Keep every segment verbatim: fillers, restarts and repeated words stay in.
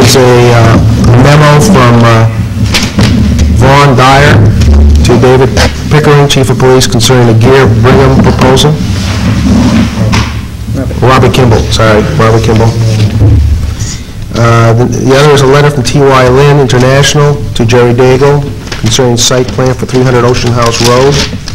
is a uh, memo from uh, Vaughn Dyer to David Pickering, Chief of Police, concerning the Gear Brigham proposal. Robert Kimball, sorry, Robert Kimball. Uh, The the other is a letter from T Y Lin International to Jerry Daigle concerning site plan for three hundred Ocean House Road.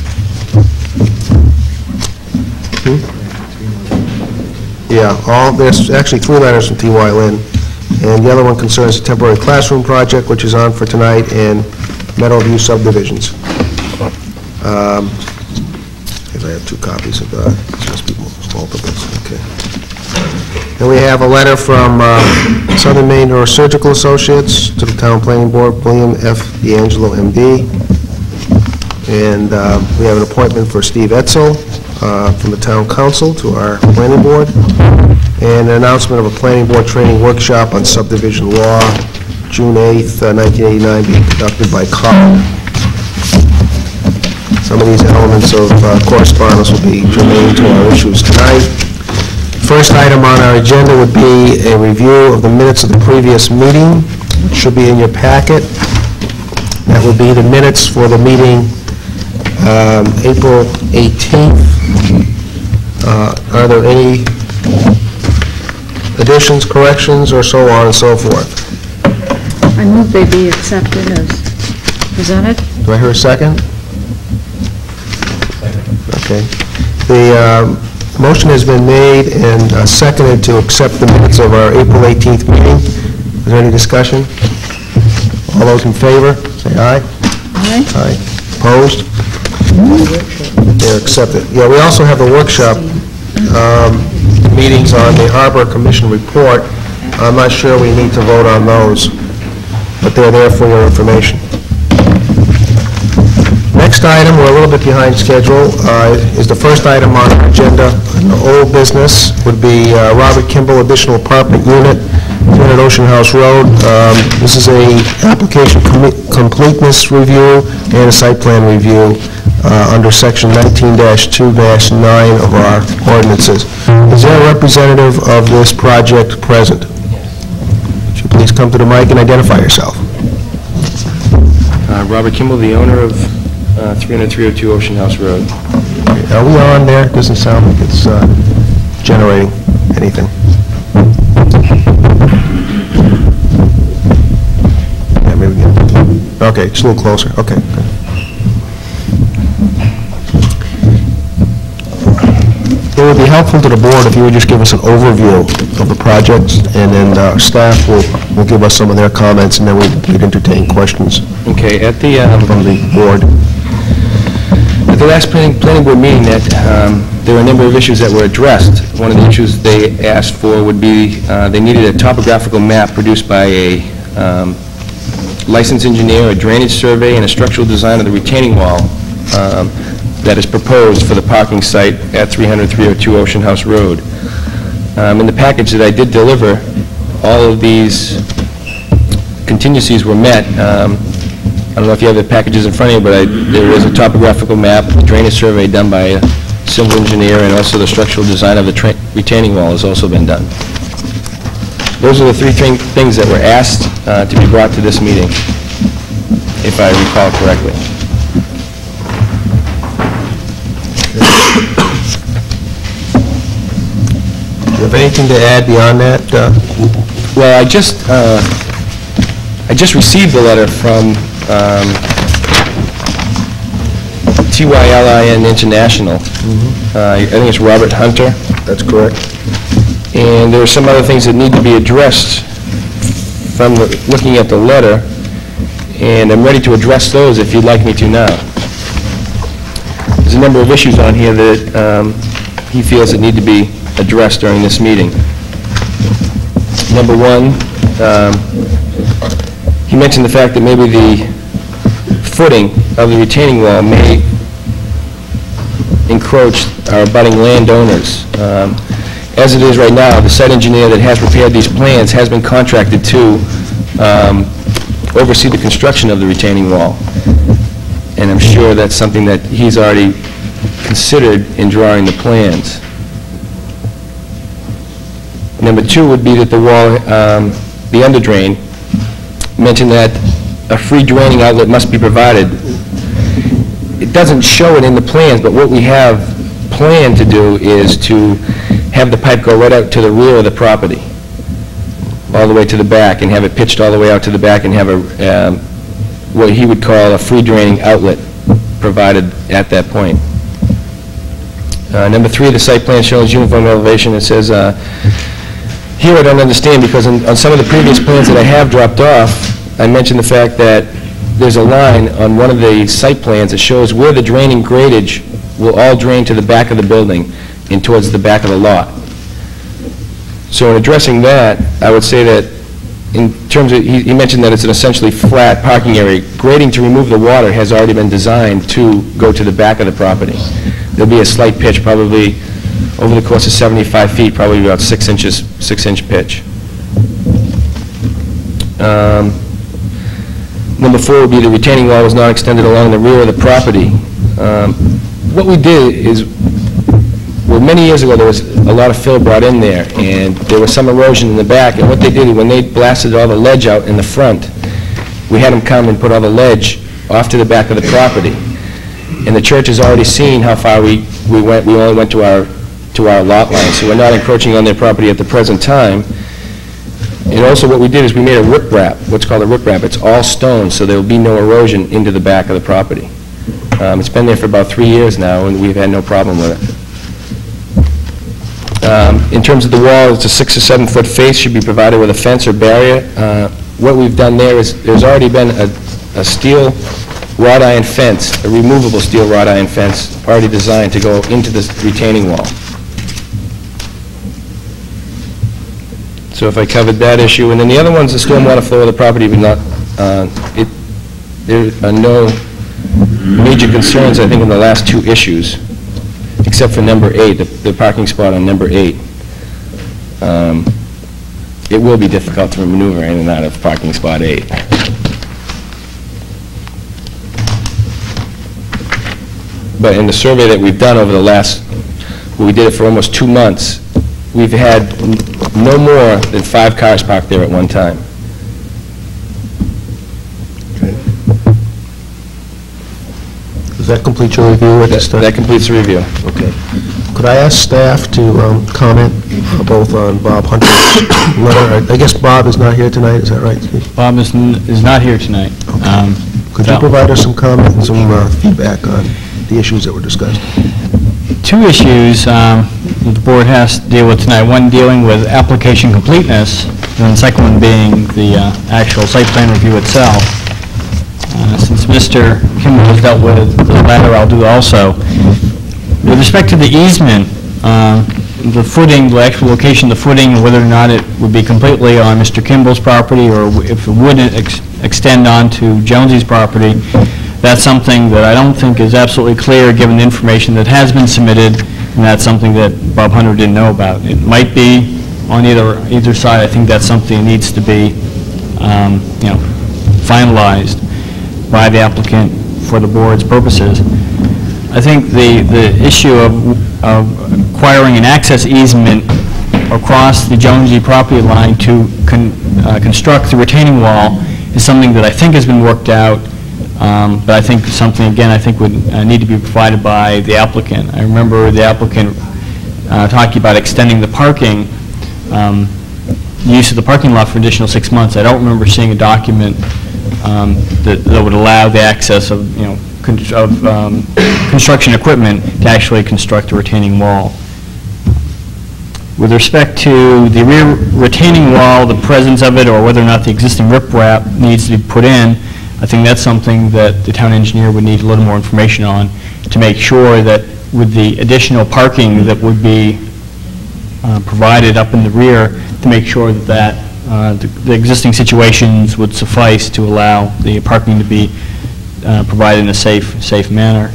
Hmm? Yeah, all, there's actually three letters from T Y Lin, and the other one concerns a temporary classroom project, which is on for tonight, and Meadowview subdivisions. Um, If I have two copies of that, it must be multiples, okay. And we have a letter from uh, Southern Maine Neurosurgical Associates to the Town Planning Board, William F. D'Angelo, M D. And uh, we have an appointment for Steve Etzel uh, from the Town Council to our Planning Board, and an announcement of a Planning Board training workshop on subdivision law, June eighth, uh, nineteen eighty-nine, being conducted by COG. Some of these elements of uh, correspondence will be germane to our issues tonight. First item on our agenda would be a review of the minutes of the previous meeting, which should be in your packet. That would be the minutes for the meeting um, April eighteenth. Uh, are there any additions, corrections, or so on and so forth? I move they be accepted as presented. Do I hear a second? Okay. The um, motion has been made and uh, seconded to accept the minutes of our April eighteenth meeting. Is there any discussion? All those in favor, say aye. Aye. Aye. Opposed? They're accepted. Yeah, we also have the workshop um, meetings on the Harbor Commission report. I'm not sure we need to vote on those, but they're there for your information. Next item, we're a little bit behind schedule, uh, is the first item on our agenda. The old business would be uh, Robert Kimball Additional Apartment Unit, two hundred Ocean House Road. Um, This is a application com- completeness review and a site plan review uh, under section nineteen dash two dash nine of our ordinances. Is there a representative of this project present? Would you please come to the mic and identify yourself? Uh, Robert Kimball, the owner of uh, three hundred three oh two Ocean House Road. Are we on there? Doesn't sound like it's uh, generating anything. Yeah, maybe we can. Okay, just a little closer. Okay, good. It would be helpful to the board if you would just give us an overview of the project, and then uh, staff will, will give us some of their comments, and then we'd, we'd entertain questions Okay, at the um, from the board. at the last planning, planning board meeting, that um, there were a number of issues that were addressed. One of the issues they asked for would be uh, they needed a topographical map produced by a um, licensed engineer, a drainage survey, and a structural design of the retaining wall um, that is proposed for the parking site at three hundred three oh two Ocean House Road. Um, in the package that I did deliver, all of these contingencies were met. Um, I don't know if you have the packages in front of you, but I, there is a topographical map, a drainage survey done by a civil engineer, and also the structural design of the tra retaining wall has also been done. Those are the three thing, things that were asked uh, to be brought to this meeting, if I recall correctly. Do you have anything to add beyond that? Uh, Well, I just, uh, I just received a letter from um, T Y L I N International. Mm-hmm. Uh, I think it's Robert Hunter. That's correct. And there are some other things that need to be addressed from the, looking at the letter, and I'm ready to address those if you'd like me to now. There's a number of issues on here that um, he feels that need to be addressed during this meeting. Number one, um, he mentioned the fact that maybe the footing of the retaining wall may encroach our abutting landowners. Um, As it is right now, the site engineer that has prepared these plans has been contracted to um, oversee the construction of the retaining wall. And I'm sure that's something that he's already considered in drawing the plans. Number two would be that the wall um, the under drain, mentioned that a free draining outlet must be provided. It doesn't show it in the plans, but what we have planned to do is to have the pipe go right out to the rear of the property, all the way to the back, and have it pitched all the way out to the back, and have a, um, what he would call a free draining outlet provided at that point. Uh, Number three, the site plan shows uniform elevation. It says, uh, here I don't understand, because on on some of the previous plans that I have dropped off, I mentioned the fact that there's a line on one of the site plans that shows where the draining gradage will all drain to the back of the building and towards the back of the lot. So in addressing that, I would say that in terms of, he he mentioned that it's an essentially flat parking area. Grading to remove the water has already been designed to go to the back of the property. There'll be a slight pitch, probably over the course of seventy-five feet, probably about six inches, six-inch pitch. Um, Number four would be the retaining wall was not extended along the rear of the property. Um, What we did is, well, many years ago, there was a lot of fill brought in there, and there was some erosion in the back, and what they did, when they blasted all the ledge out in the front, we had them come and put all the ledge off to the back of the property. And the church has already seen how far we, we went, we only went to our, to our lot line, so we're not encroaching on their property at the present time. And also what we did is we made a riprap, what's called a riprap. It's all stone, so there will be no erosion into the back of the property. Um, It's been there for about three years now, and we've had no problem with it. Um, In terms of the wall, it's a six or seven foot face, should be provided with a fence or barrier. Uh, What we've done there is, there's already been a a steel wrought iron fence, a removable steel wrought iron fence, already designed to go into this retaining wall. So if I covered that issue, and then the other one's the stormwater flow of the property, but not, uh, it, there are no major concerns, I think, in the last two issues, except for number eight, the, the parking spot on number eight. Um, It will be difficult to maneuver in and out of parking spot eight. But in the survey that we've done over the last, well, we did it for almost two months, we've had n- no more than five cars parked there at one time. Does that complete your review at this That time? that completes the review. Okay. Could I ask staff to um, comment uh, both on Bob Hunter's letter? I I guess Bob is not here tonight, is that right, Steve? Bob is n- is not here tonight. Um, Could you so- provide us some comment and some uh, feedback on the issues that were discussed? Two issues um, that the board has to deal with tonight. One dealing with application completeness, and the second one being the uh, actual site plan review itself. Uh, Since Mister Kimball has dealt with the latter, I'll do also. With respect to the easement, um, the footing, the actual location of the footing, whether or not it would be completely on Mister Kimball's property, or if it would ex- extend onto Jonesy's property, that's something that I don't think is absolutely clear, given the information that has been submitted, and that's something that Bob Hunter didn't know about. It might be on either, either side. I think that's something that needs to be, um, you know, finalized by the applicant for the board's purposes. I think the, the issue of, of acquiring an access easement across the Jonesy property line to con, uh, construct the retaining wall is something that I think has been worked out, um, but I think something, again, I think would uh, need to be provided by the applicant. I remember the applicant uh, talking about extending the parking, um, use of the parking lot for additional six months. I don't remember seeing a document um, that, that would allow the access of, you know, con- of um, construction equipment to actually construct a retaining wall. With respect to the rear retaining wall, the presence of it, or whether or not the existing riprap needs to be put in, I think that's something that the town engineer would need a little more information on to make sure that with the additional parking that would be uh, provided up in the rear, to make sure that that Uh, the the existing situations would suffice to allow the parking to be uh, provided in a safe, safe manner.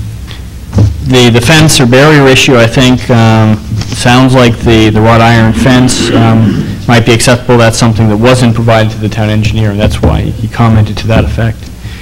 The the fence or barrier issue, I think, um, sounds like the the wrought iron fence um, might be acceptable. That's something that wasn't provided to the town engineer, and that's why he commented to that effect.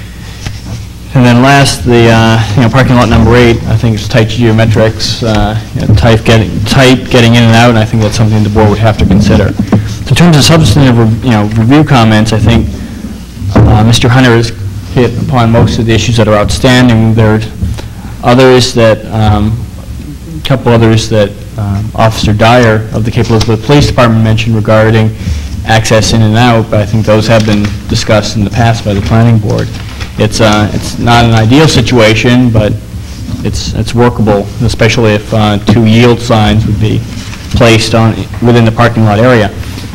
And then last, the, uh, you know, parking lot number eight, I think it's tight geometrics, uh, you know, tight getting, tight getting in and out, and I think that's something the board would have to consider. in terms of substantive, you know, review comments, I think uh, Mister Hunter has hit upon most of the issues that are outstanding. There are others that, um, a couple others that um, Officer Dyer of the Cape Elizabeth Police Department mentioned regarding access in and out, but I think those have been discussed in the past by the planning board. It's uh, it's not an ideal situation, but it's it's workable, especially if uh, two yield signs would be placed on within the parking lot area.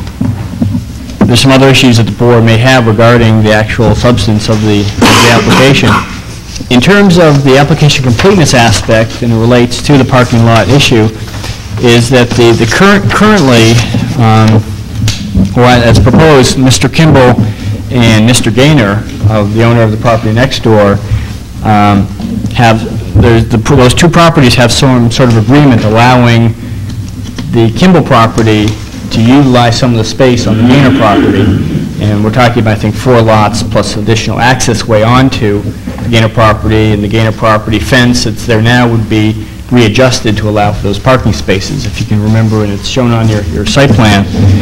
There's some other issues that the board may have regarding the actual substance of the, of the application. In terms of the application completeness aspect, and it relates to the parking lot issue, is that the, the current, currently, um, well, as proposed, Mister Kimball and Mister Gaynor, uh, the owner of the property next door, um, have, there's the, those two properties have some sort of agreement allowing the Kimball property to utilize some of the space on the Gaynor property, and we're talking about, I think, four lots plus additional access way onto the Gaynor property, and the Gaynor property fence that's there now would be readjusted to allow for those parking spaces, if you can remember, and it's shown on your, your site plan.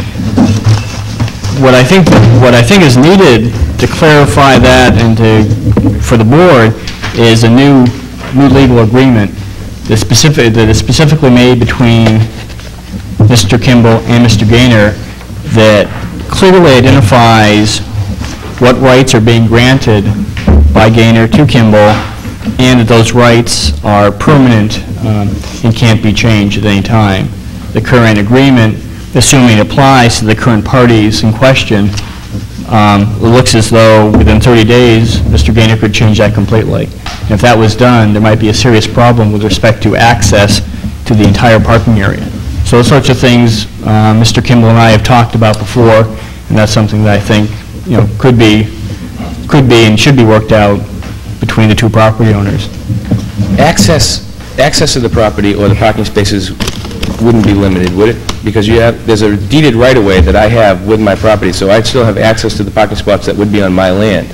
What I think, what I think is needed to clarify that and to, for the board, is a new, new legal agreement that specific, that is specifically made between Mister Kimball and Mister Gaynor that clearly identifies what rights are being granted by Gaynor to Kimball, and that those rights are permanent um, and can't be changed at any time. The current agreement, assuming it applies to the current parties in question, um, it looks as though within thirty days, Mister Gaynor could change that completely. And if that was done, there might be a serious problem with respect to access to the entire parking area. So those sorts of things uh, Mister Kimball and I have talked about before, and that's something that I think, you know, could be, could be and should be worked out between the two property owners. Access, access to the property or the parking spaces wouldn't be limited, would it? Because you have, there's a deeded right-of-way that I have with my property, so I'd still have access to the parking spots that would be on my land.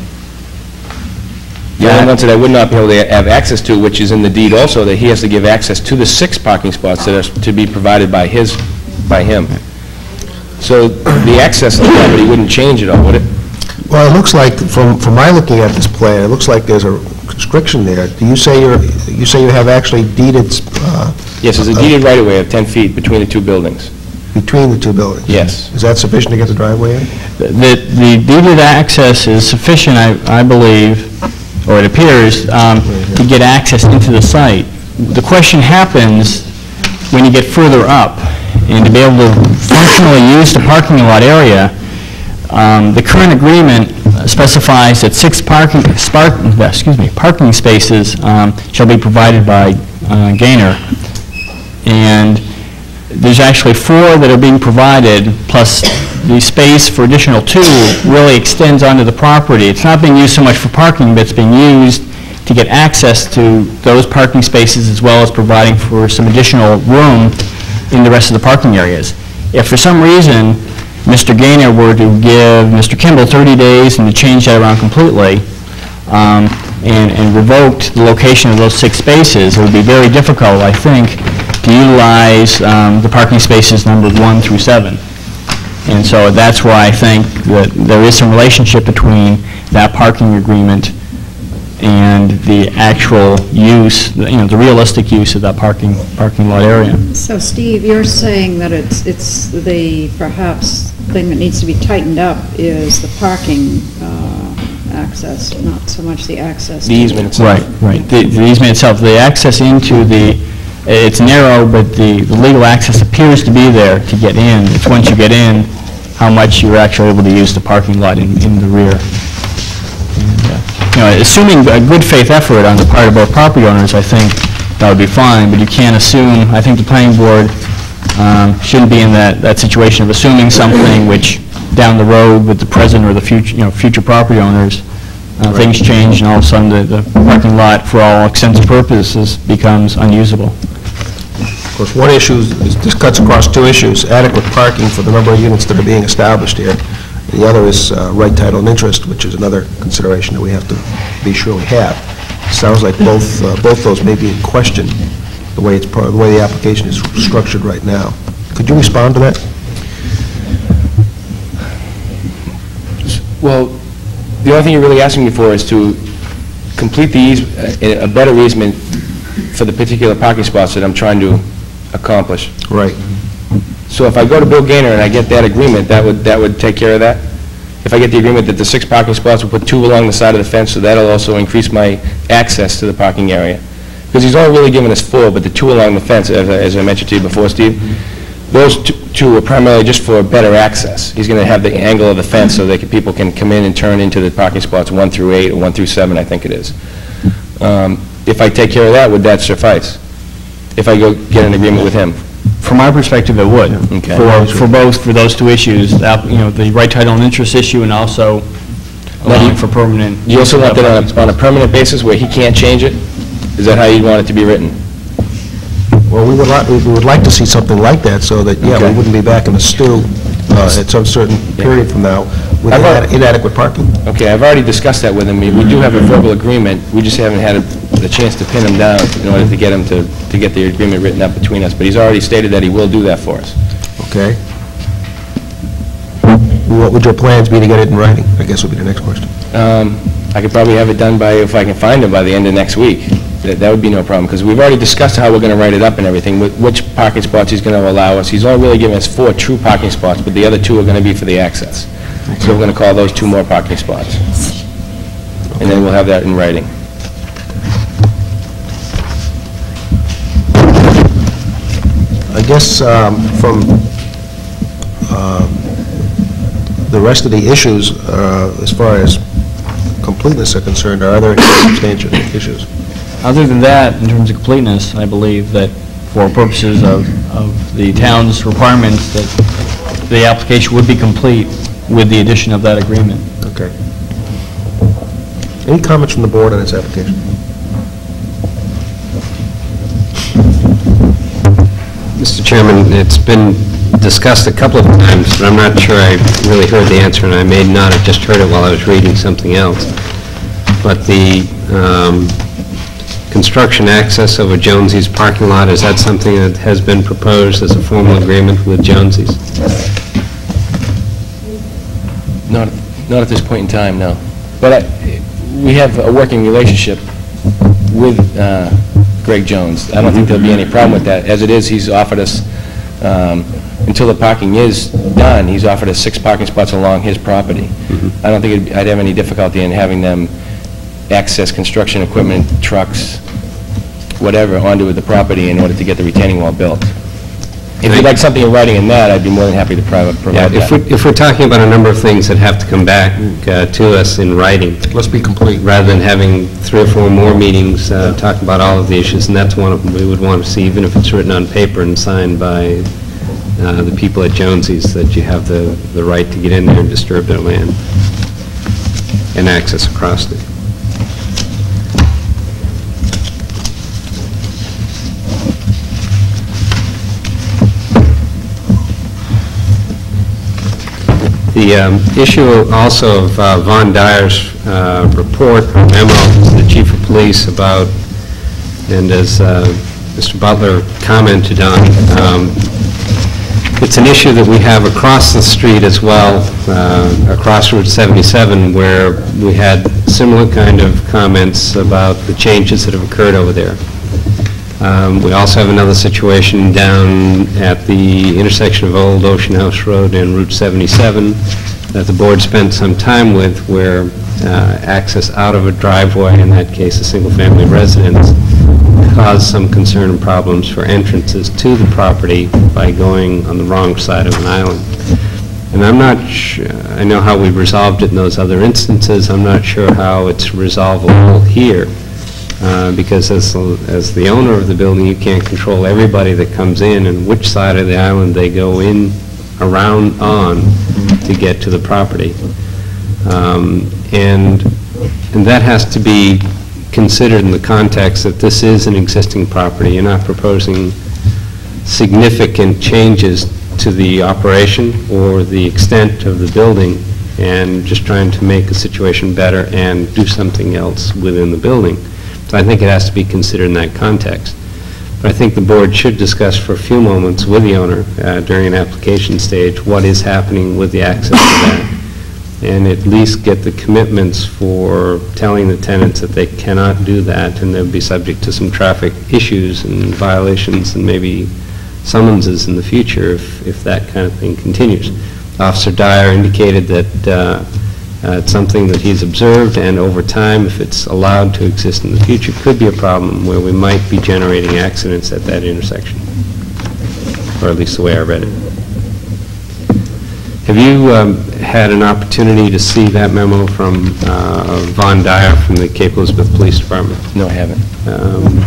The only ones that I would not be able to have access to, which is in the deed also, that he has to give access to the six parking spots that are to be provided by his, by him. So the access to the property wouldn't change at all, would it? Well, it looks like, from, from my looking at this plan, it looks like there's a constriction there. Do you say you're, you say you have actually deeded, uh... Yes, there's a deeded right-of-way of ten feet between the two buildings. Between the two buildings? Yes. Is that sufficient to get the driveway in? The, the deeded access is sufficient, I, I believe, or it appears, um, to get access into the site. The question happens when you get further up, and to be able to functionally use the parking lot area. Um, the current agreement specifies that six parking, spark, excuse me, parking spaces um, shall be provided by uh, Gaynor, and there's actually four that are being provided, plus the space for additional two really extends onto the property. It's not being used so much for parking, but it's being used to get access to those parking spaces, as well as providing for some additional room in the rest of the parking areas. If for some reason Mister Gaynor were to give Mister Kimball thirty days and to change that around completely, um, and, and revoked the location of those six spaces, it would be very difficult, I think, to utilize um, the parking spaces numbered one through seven. And so that's why I think that there is some relationship between that parking agreement and the actual use, you know, the realistic use of that parking parking lot area. So, Steve, you're saying that it's, it's the perhaps thing that needs to be tightened up is the parking uh, access, not so much the access. The easement itself. Right, right. The, the easement itself, the access into the, it's narrow, but the, the legal access appears to be there to get in. It's once you get in, how much you're actually able to use the parking lot in, in the rear. And, uh, you know, assuming a good faith effort on the part of both property owners, I think that would be fine, but you can't assume, I think the planning board um, shouldn't be in that, that situation of assuming something which down the road with the present or the future, you know, future property owners, uh, right. Things change and all of a sudden the, the parking lot for all intents and purposes becomes unusable. Of course, one issue is, this cuts across two issues: adequate parking for the number of units that are being established here. And the other is uh, right title and interest, which is another consideration that we have to be sure we have. Sounds like both uh, both those may be in question, the way it's the way the application is structured right now. Could you respond to that? Well, the only thing you're really asking me for is to complete the eas, a a better easement for the particular parking spots that I'm trying to accomplish. Right. So if I go to Bill Gaynor and I get that agreement, that would, that would take care of that? If I get the agreement that the six parking spots will put two along the side of the fence, so that'll also increase my access to the parking area. Because he's only really giving us four, but the two along the fence, as I, as I mentioned to you before, Steve, those two, two are primarily just for better access. He's going to have the angle of the fence so that can- people can come in and turn into the parking spots one through eight, or one through seven, I think it is. Um, If I take care of that, would that suffice? If I go get an agreement with him? From our perspective, it would. Okay. For, for both, for those two issues, the app- you know, the right title and interest issue, and also allowing for permanent. You also want that on a, on a permanent basis where he can't change it? Is that how you want it to be written? Well, we would like, we would like to see something like that, so that, yeah, we Okay. wouldn't be back in the stew uh, at some certain period from now with I've al- inade- inadequate parking. Okay, I've already discussed that with him. We we do have a verbal agreement, we just haven't had a- the chance to pin him down in order to get him to, to get the agreement written up between us, but he's already stated that he will do that for us. Okay? What would your plans be to get it in writing, I guess would be the next question. Um, I could probably have it done by, if I can find him, by the end of next week. That that would be no problem, because we've already discussed how we're going to write it up and everything, wh- which parking spots he's going to allow us. He's only really giving us four true parking spots, but the other two are going to be for the access. So we're going to call those two more parking spots. And then we'll have that in writing. I guess um, from um, the rest of the issues, uh, as far as completeness are concerned, are there any substantial issues? Other than that, in terms of completeness, I believe that for purposes of, of the town's requirements, that the application would be complete with the addition of that agreement. Okay. Any comments from the board on this application? Mister Chairman, it's been discussed a couple of times, but I'm not sure I really heard the answer, and I may not have just heard it while I was reading something else. But the um, construction access over Jonesy's parking lot, is that something that has been proposed as a formal agreement with Jonesy's? Not, not at this point in time, no. But I- we have a working relationship with uh, Greg Jones. I don't think there'll be any problem with that. As it is, he's offered us, um, until the parking is done, he's offered us six parking spots along his property. I don't think it'd- I'd have any difficulty in having them access construction equipment, trucks, whatever, onto the property in order to get the retaining wall built. If you'd like something in writing in that, I'd be more than happy to pri- Yeah, provide if that. we- if we're talking about a number of things that have to come back uh, to us in writing, Let's be complete. rather than having three or four more meetings uh, talking about all of the issues, and that's one of them we would want to see, even if it's written on paper and signed by uh, the people at Jonesy's, that you have the the right to get in there and disturb their land and access across it. The um, issue also of uh, Von Dyer's uh, report, or memo to the chief of police about, and as uh, Mister Butler commented on, um, it's an issue that we have across the street as well, uh, across Route seventy-seven, where we had similar kind of comments about the changes that have occurred over there. Um, We also have another situation down at the intersection of Old Ocean House Road and Route seventy-seven that the board spent some time with, where uh, access out of a driveway, in that case a single-family residence, caused some concern and problems for entrances to the property by going on the wrong side of an island. And I'm not su, I know how we resolved it in those other instances, I'm not sure how it's resolvable here. Uh, because as, as the owner of the building, you can't control everybody that comes in and which side of the island they go in, around, on, to get to the property. Um, And, and that has to be considered in the context that this is an existing property. You're not proposing significant changes to the operation or the extent of the building, and just trying to make the situation better and do something else within the building. So I think it has to be considered in that context. But I think the board should discuss for a few moments with the owner uh, during an application stage what is happening with the access to that, and at least get the commitments for telling the tenants that they cannot do that, and they'll be subject to some traffic issues and violations and maybe summonses in the future if, if that kind of thing continues. Officer Dyer indicated that uh, uh, it's something that he's observed, and over time, if it's allowed to exist in the future, could be a problem where we might be generating accidents at that intersection, or at least the way I read it. Have you um, had an opportunity to see that memo from uh, Von Dyer from the Cape Elizabeth Police Department? No, I haven't. Um,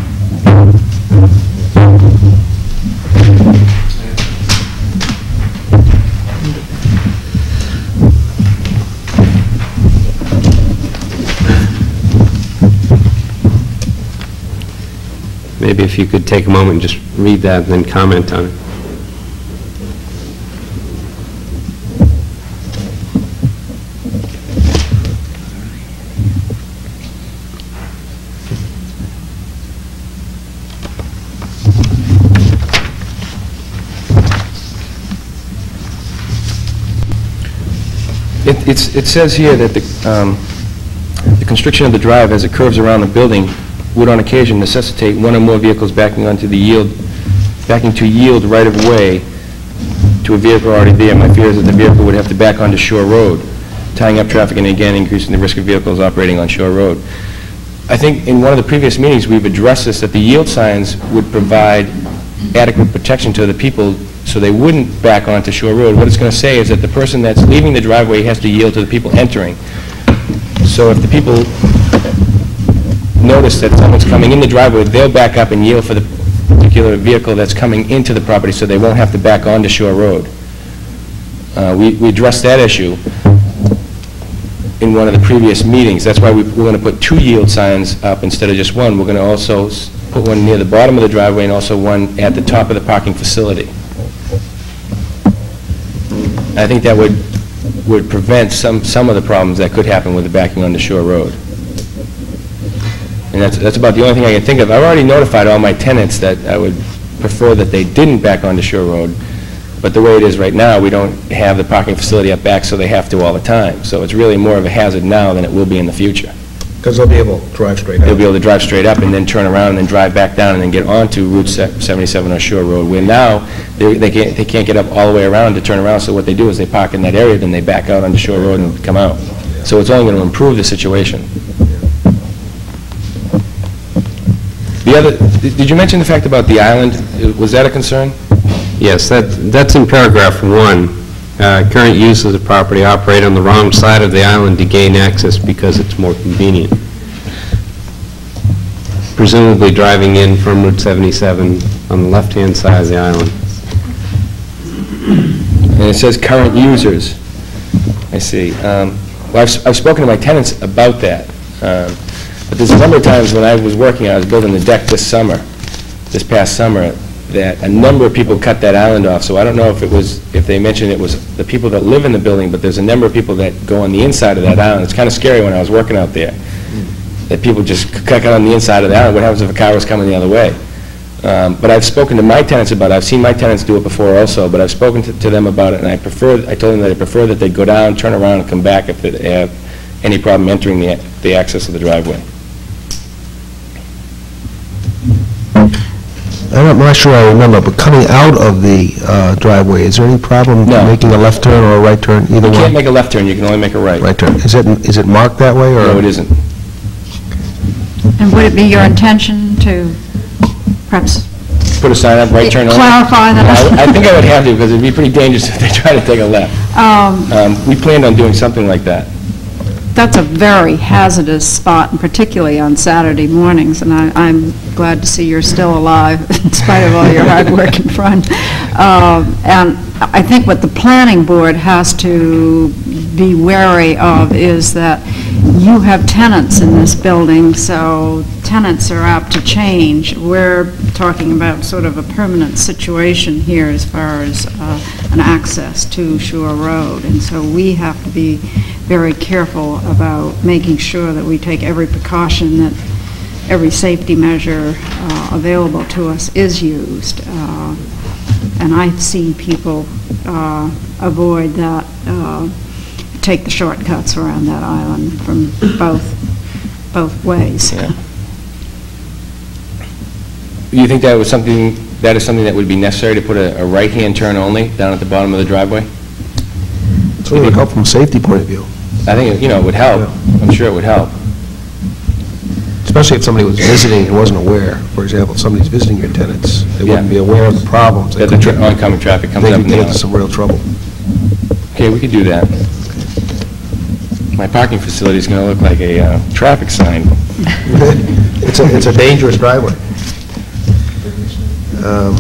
Maybe if you could take a moment and just read that and then comment on it. It, it's, it says here that the, um, the constriction of the drive as it curves around the building would on occasion necessitate one or more vehicles backing onto the yield, backing to yield right of way to a vehicle already there. My fear is that the vehicle would have to back onto Shore Road, tying up traffic and again increasing the risk of vehicles operating on Shore Road. I think in one of the previous meetings we've addressed this, that the yield signs would provide adequate protection to the people so they wouldn't back onto Shore Road. What it's going to say is that the person that's leaving the driveway has to yield to the people entering. So if the people notice that someone's coming in the driveway, they'll back up and yield for the particular vehicle that's coming into the property so they won't have to back onto Shore Road. Uh, we, we addressed that issue in one of the previous meetings. That's why we, we're going to put two yield signs up instead of just one. We're going to also s put one near the bottom of the driveway and also one at the top of the parking facility. I think that would would prevent some some of the problems that could happen with the backing onto Shore Road. And that's, that's about the only thing I can think of. I've already notified all my tenants that I would prefer that they didn't back onto Shore Road, but the way it is right now, we don't have the parking facility up back, so they have to all the time. So it's really more of a hazard now than it will be in the future. Because they'll be able to drive straight out. They'll be able to drive straight up and then turn around and then drive back down and then get onto Route seventy-seven or Shore Road, where now they, they, can't, they can't get up all the way around to turn around, so what they do is they park in that area, then they back out onto Shore Road and come out. So it's only going to improve the situation. The other, did you mention the fact about the island? Was that a concern? Yes, that, that's in paragraph one. Uh, current use of the property operate on the wrong side of the island to gain access because it's more convenient. Presumably driving in from Route seventy-seven on the left-hand side of the island. And it says current users. I see. Um, well, I've, I've spoken to my tenants about that. Um, but there's a number of times when I was working, I was building the deck this summer, this past summer, that a number of people cut that island off. So I don't know if it was, if they mentioned it was the people that live in the building, but there's a number of people that go on the inside of that island. It's kind of scary when I was working out there, that people just cut out on the inside of the island. What happens if a car was coming the other way? Um, but I've spoken to my tenants about it. I've seen my tenants do it before also, but I've spoken to, to them about it, and I prefer, I told them that I prefer that they go down, turn around, and come back if they have any problem entering the, the access of the driveway. I'm not sure I remember, but coming out of the uh, driveway, is there any problem No. making a left turn or a right turn, either You one? can't make a left turn, you can only make a right. Right turn. Is it, is it marked that way, or? No, it isn't. And would it be your intention to perhaps Put a sign up, right turn only? clarify that? I I think I would have to, because it'd be pretty dangerous if they try to take a left. Um, Um, We planned on doing something like that. That's a very hazardous spot, and particularly on Saturday mornings, and I, I'm glad to see you're still alive in spite of all your hard work in front. Um, and I think what the planning board has to be wary of is that you have tenants in this building, so tenants are apt to change. We're talking about sort of a permanent situation here as far as uh, an access to Shore Road, and so we have to be very careful about making sure that we take every precaution, that every safety measure uh, available to us is used. Uh, and I've seen people uh, avoid that uh, take the shortcuts around that island from both, both ways. Yeah. Do you think that was something, that is something that would be necessary to put a, a right-hand turn only down at the bottom of the driveway? It's really help from a safety point of view, I think, you know, it would help. I'm sure it would help. especially if somebody was visiting and wasn't aware. For example, if somebody's visiting your tenants, they wouldn't be Yeah. aware of the problems. They That the could tra- get- oncoming traffic comes They up could and get down. into some real trouble. Okay, we could do that. My parking facility is going to look like a uh, traffic sign. It's a, it's a dangerous driveway. Um,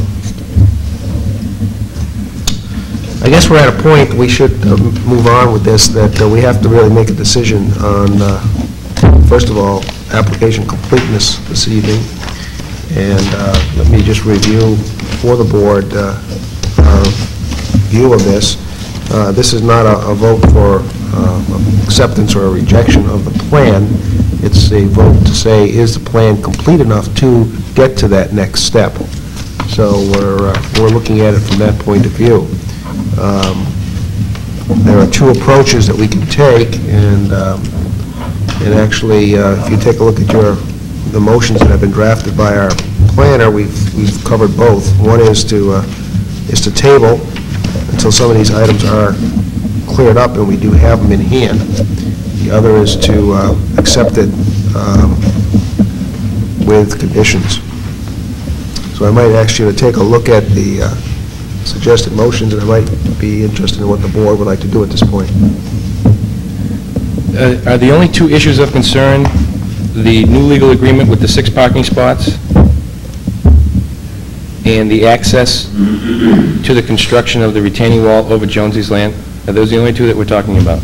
I guess we're at a point, we should uh, move on with this, that uh, we have to really make a decision on, uh, first of all, application completeness this evening. And uh, let me just review for the board uh, our view of this. Uh, This is not a a vote for uh, acceptance or a rejection of the plan. It's a vote to say, is the plan complete enough to get to that next step? So we're, uh, we're looking at it from that point of view. Um, There are two approaches that we can take, and, um, and actually, uh, if you take a look at your, the motions that have been drafted by our planner, we've, we've covered both. One is to, uh, is to table until some of these items are cleared up and we do have them in hand. The other is to uh, accept it um, with conditions. So I might ask you to take a look at the uh, suggested motions, and I might be interested in what the board would like to do at this point. Uh, Are the only two issues of concern the new legal agreement with the six parking spots and the access to the construction of the retaining wall over Jonesy's land? Are those the only two that we're talking about?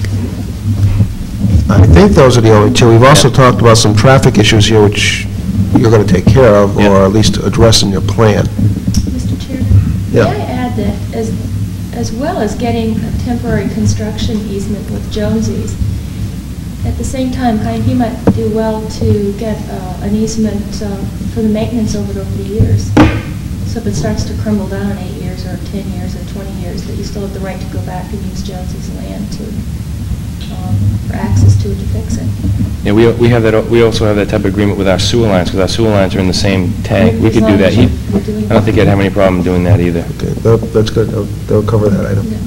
I think those are the only two. We've also talked about some traffic issues here, which you're going to take care of, Yeah. or at least address in your plan. Mister Chairman? Yeah. May I add that as, as well as getting a temporary construction easement with Jonesy's, at the same time, I- he might do well to get uh, an easement uh, for the maintenance over, over the years. So if it starts to crumble down in eight years, or ten years, or twenty years, that you still have the right to go back and use Jonesy's land to, um, for access to it to fix it. Yeah, we we have that, we also have that type of agreement with our sewer lines, because our sewer lines are in the same tank. We could do that. He- I don't think he'd have any problem doing that either. Okay, that- that's good. They'll- They'll cover that item. Yeah.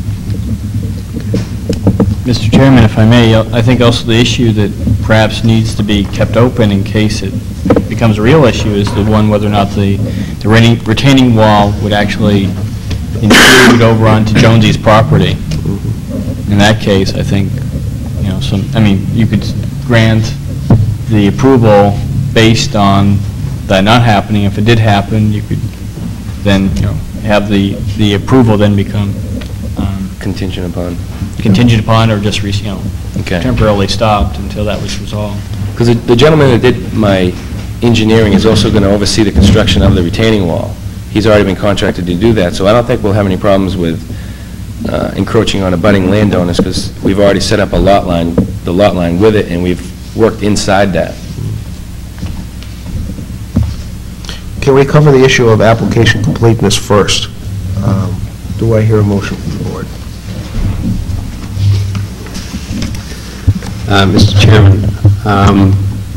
Mister Chairman, if I may, I think also the issue that perhaps needs to be kept open in case it becomes a real issue is the one whether or not the the retaining- retaining wall would actually intrude over onto Jonesy's property. In that case, I think, you know, some, I mean, you could grant the approval based on that not happening. If it did happen, you could then, you know, have the, the approval then become um, Contingent upon. contingent upon or just, re- you know, Okay. temporarily stopped until that was resolved. Because the gentleman that did my engineering is also going to oversee the construction of the retaining wall. He's already been contracted to do that, so I don't think we'll have any problems with uh, encroaching on abutting landowners, because we've already set up a lot line, the lot line with it, and we've worked inside that. Can we cover the issue of application completeness first? Um, Do I hear a motion from the board? Uh, Mister Chairman, um,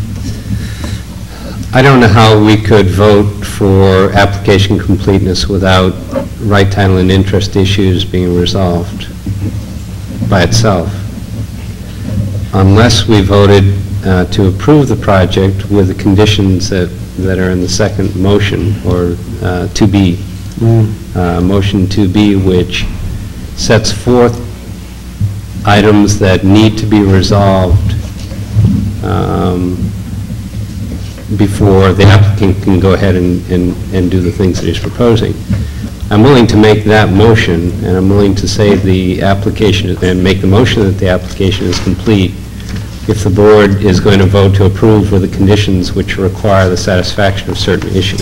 I don't know how we could vote for application completeness without right title and interest issues being resolved by itself, unless we voted uh, to approve the project with the conditions that, that are in the second motion, or uh, to be, uh, motion to be, which sets forth items that need to be resolved um, before the applicant can go ahead and, and, and do the things that he's proposing. I'm willing to make that motion, and I'm willing to say the application, and make the motion that the application is complete if the board is going to vote to approve with the conditions which require the satisfaction of certain issues.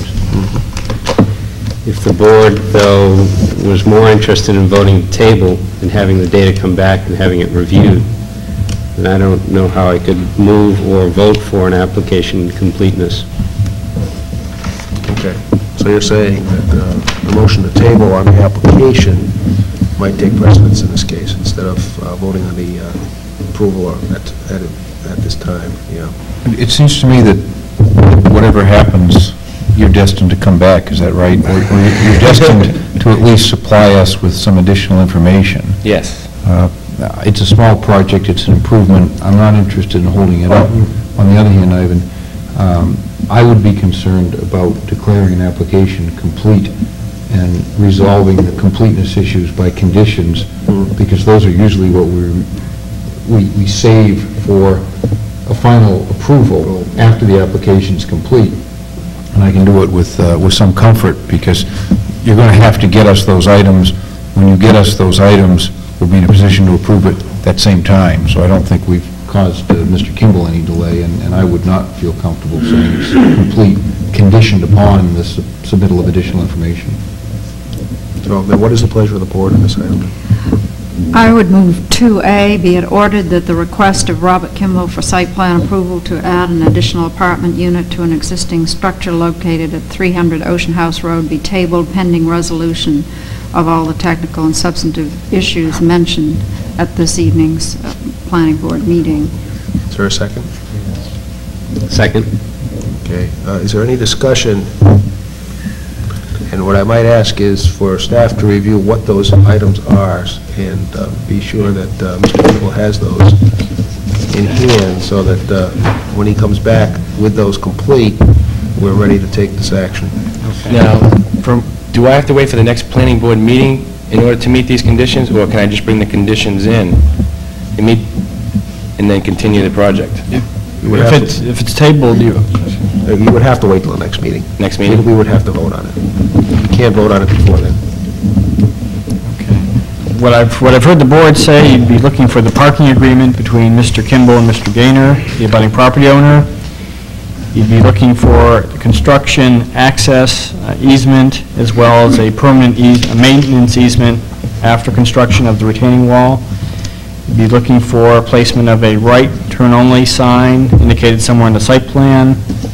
If the board, though, was more interested in voting to table and having the data come back and having it reviewed, then I don't know how I could move or vote for an application completeness. Okay. So you're saying that uh, the motion to table on the application might take precedence in this case, instead of uh, voting on the uh, approval or at, at, at this time, yeah. It seems to me that whatever happens, you're destined to come back, is that right? Or or you're destined to at least supply us with some additional information. Yes. Uh, It's a small project, it's an improvement, I'm not interested in holding it up. On the other hand, Ivan, um, I would be concerned about declaring an application complete and resolving the completeness issues by conditions, because those are usually what we're, we we save for a final approval after the application's complete. And I can do it with, uh, with some comfort, because you're going to have to get us those items. When you get us those items, we'll be in a position to approve it that same time. So I don't think we've caused uh, Mister Kimball any delay, and, and I would not feel comfortable saying it's complete, conditioned upon the sub- submittal of additional information. So then what is the pleasure of the board on this item? I would move two A, be it ordered that the request of Robert Kimball for site plan approval to add an additional apartment unit to an existing structure located at three hundred Ocean House Road be tabled pending resolution of all the technical and substantive issues mentioned at this evening's uh, planning board meeting. Is there a second? Second. Okay. Uh, Is there any discussion? And what I might ask is for staff to review what those items are and uh, be sure that uh, Mister Kimball has those in hand so that uh, when he comes back with those complete, we're ready to take this action. Now, from, do I have to wait for the next planning board meeting in order to meet these conditions, or can I just bring the conditions in and meet, and then continue the project? You would If have it's, to- if it's tabled, you, uh, You would have to wait till the next meeting. Next meeting? We would have to vote on it. You can't vote on it before then. what I've, what I've heard the board say, you'd be looking for the parking agreement between Mister Kimball and Mister Gaynor, the abutting property owner. You'd be looking for the construction access uh, easement, as well as a permanent eas, a maintenance easement after construction of the retaining wall. You'd be looking for placement of a right turn-only sign indicated somewhere in the site plan.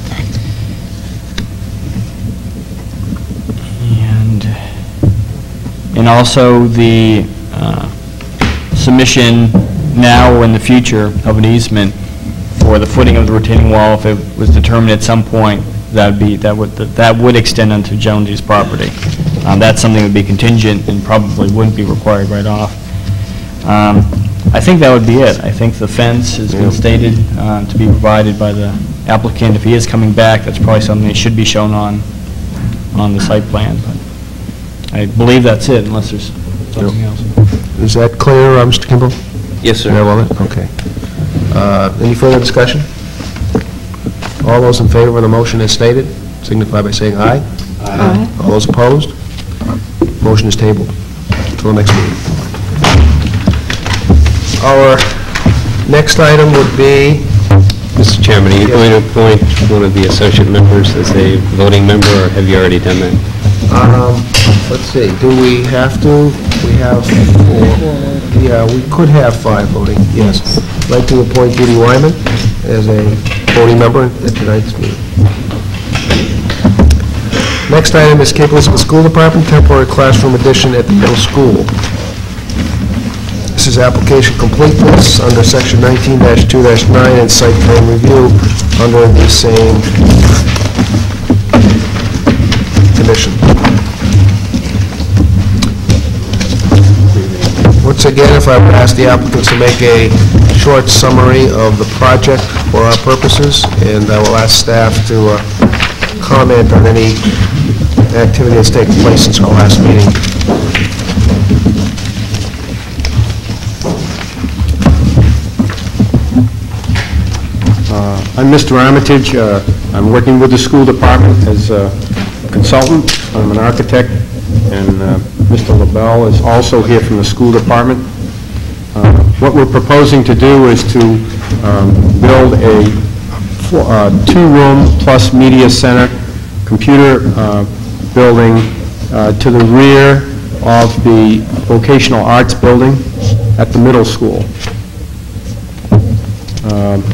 And, and also the uh, submission now or in the future of an easement for the footing of the retaining wall, if it was determined at some point that would be, that would, that would extend onto Jonesy's property. Um, That's something that would be contingent and probably wouldn't be required right off. Um, I think that would be it. I think the fence has been stated uh, to be provided by the applicant. If he is coming back, that's probably something that should be shown on, on the site plan. But I believe that's it, unless there's something else. Is that clear, uh, Mister Kimball? Yes, sir. Mayor Walner? Okay. Uh, Any further discussion? All those in favor of the motion as stated, signify by saying aye. Aye. All those opposed? Motion is tabled until the next meeting. Our next item would be, Mister Chairman, are you going to appoint one of the associate members as a voting member, or have you already done that? um, let's see, do we have to? We have four. Yeah, we could have five voting, yes. I'd like to appoint Judy Wyman as a voting member at tonight's meeting. Next item is Cape Elizabeth School Department, temporary classroom addition at the middle school. This is application completeness under section nineteen dash two dash nine and site plan review under the same condition. Once again, if I would ask the applicants to make a short summary of the project for our purposes, and I will ask staff to uh, comment on any activity that's taken place since our last meeting. Uh, I'm Mister Armitage. Uh, I'm working with the school department as a consultant. I'm an architect, and uh, Mister LaBelle is also here from the school department. Uh, What we're proposing to do is to um, build a fo- uh, two-room plus media center computer uh, building uh, to the rear of the vocational arts building at the middle school. Um,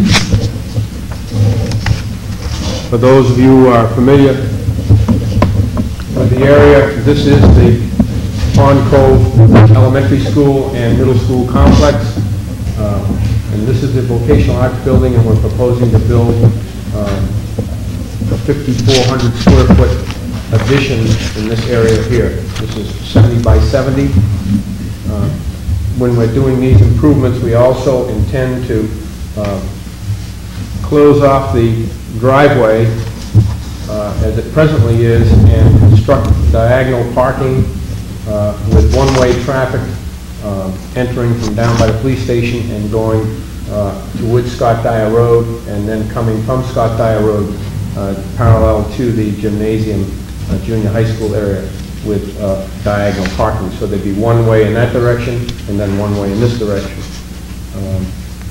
For those of you who are familiar with the area, this is the Pond Cove Elementary School and Middle School Complex. Uh, And this is the vocational arts building, and we're proposing to build um, a fifty-four hundred square foot addition in this area here. This is seventy by seventy. Uh, When we're doing these improvements, we also intend to uh, close off the driveway uh, as it presently is and construct diagonal parking uh, with one-way traffic uh, entering from down by the police station and going uh, towards Scott Dyer Road, and then coming from Scott Dyer Road uh, parallel to the gymnasium, uh, junior high school area with uh, diagonal parking. So there'd be one way in that direction and then one way in this direction. Um,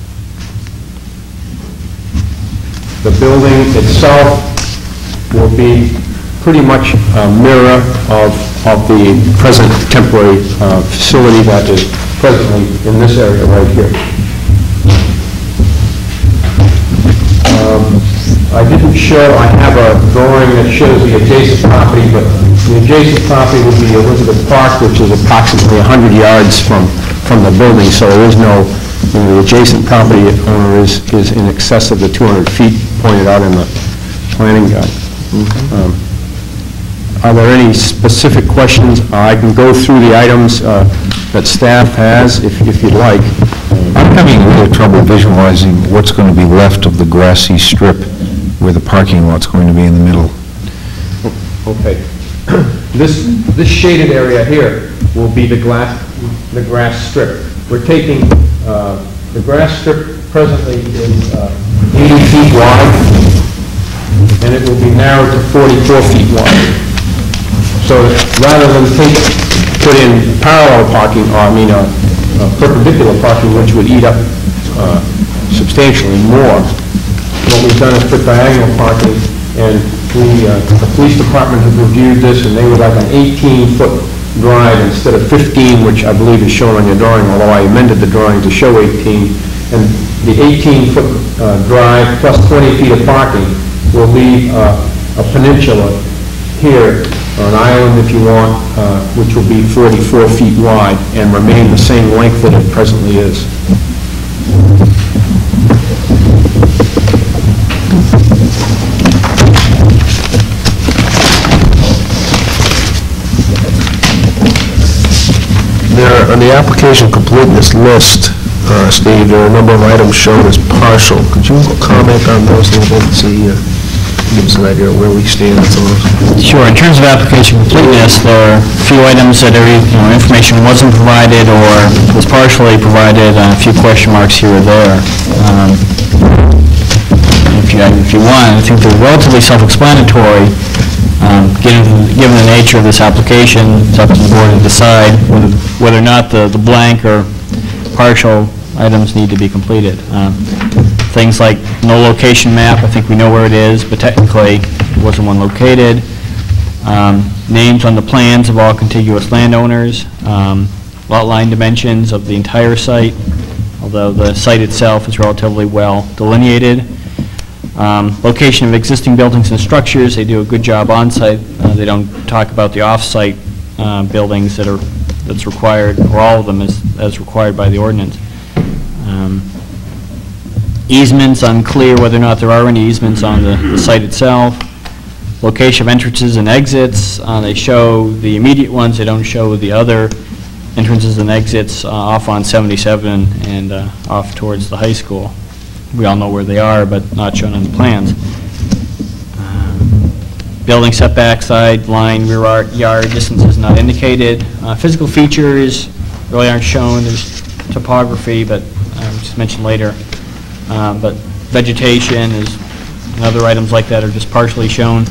The building itself will be pretty much a mirror of, of the present temporary uh, facility that is presently in this area right here. Um, I didn't show, I have a drawing that shows the adjacent property, but the adjacent property would be Elizabeth Park, which is approximately one hundred yards from, from the building, so there is no, you know, the adjacent property owner is, is in excess of the two hundred feet pointed out in the planning guide. Um, Are there any specific questions? Uh, I can go through the items uh, that staff has, if, if you'd like. I'm having a little trouble visualizing what's going to be left of the grassy strip where the parking lot's going to be in the middle. Okay. This, this shaded area here will be the glass, the grass strip. We're taking, uh, the grass strip presently is uh, eighty feet wide, and it will be narrowed to forty-four feet wide. So rather than take, put in parallel parking, or I mean, uh, uh, perpendicular parking, which would eat up uh, substantially more, what we've done is put diagonal parking, and we, uh, the police department has reviewed this, and they would like an eighteen foot drive instead of fifteen, which I believe is shown on your drawing, although I amended the drawing to show eighteen. And the eighteen foot uh, drive plus twenty feet of parking will leave uh, a peninsula here, or an island if you want, uh, which will be forty-four feet wide and remain the same length that it presently is. There, on the application completeness list, uh, Steve, there are a number of items shown as partial. Could you comment on those a little bit, see, uh, give us an idea of where we stand with those? Sure. In terms of application completeness, there are a few items that are, you know, information wasn't provided or was partially provided, and a few question marks here or there. Um, If you, if you want, I think they're relatively self-explanatory. Um, Given, given the nature of this application, it's up to the board to decide whether, whether or not the, the blank or partial items need to be completed. Um, Things like no location map, I think we know where it is, but technically there wasn't one located. Um, Names on the plans of all contiguous landowners, um, lot line dimensions of the entire site, although the site itself is relatively well delineated. Um, Location of existing buildings and structures, they do a good job on-site. Uh, They don't talk about the off-site uh, buildings that are, that's required, or all of them as, as required by the ordinance. Um, Easements, unclear whether or not there are any easements on the, the site itself. Location of entrances and exits, uh, they show the immediate ones, they don't show the other entrances and exits uh, off on seventy-seven and uh, off towards the high school. We all know where they are, but not shown on the plans. Um, Building setback, side, line, rear ar- yard, distances not indicated. Uh, Physical features really aren't shown. There's topography, but um, just mentioned later. Um, But vegetation is, and other items like that are just partially shown.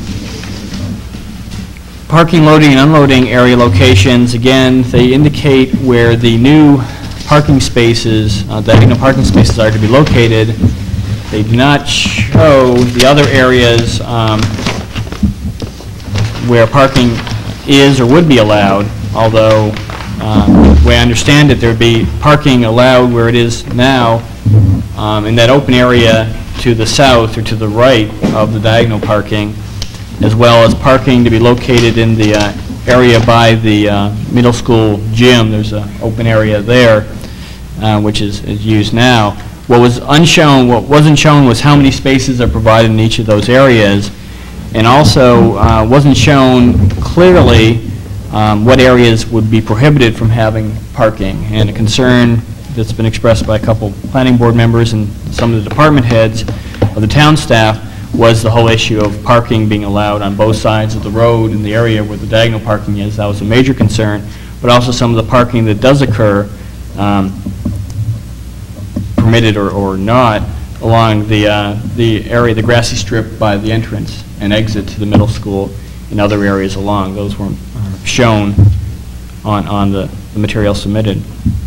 Parking, loading, and unloading area locations, again, they indicate where the new parking spaces, uh, diagonal parking spaces are to be located. They do not show the other areas um, where parking is or would be allowed, although, um, the way I understand it, there'd be parking allowed where it is now um, in that open area to the south or to the right of the diagonal parking, as well as parking to be located in the uh, area by the uh, middle school gym. There's an open area there, uh, which is, is used now. What was unshown, what wasn't shown was how many spaces are provided in each of those areas, and also uh, wasn't shown clearly um, what areas would be prohibited from having parking. And a concern that's been expressed by a couple planning board members and some of the department heads of the town staff was the whole issue of parking being allowed on both sides of the road in the area where the diagonal parking is. That was a major concern, but also some of the parking that does occur, um, permitted or, or not, along the, uh, the area, the grassy strip by the entrance and exit to the middle school and other areas along. Those weren't shown on, on the, the material submitted.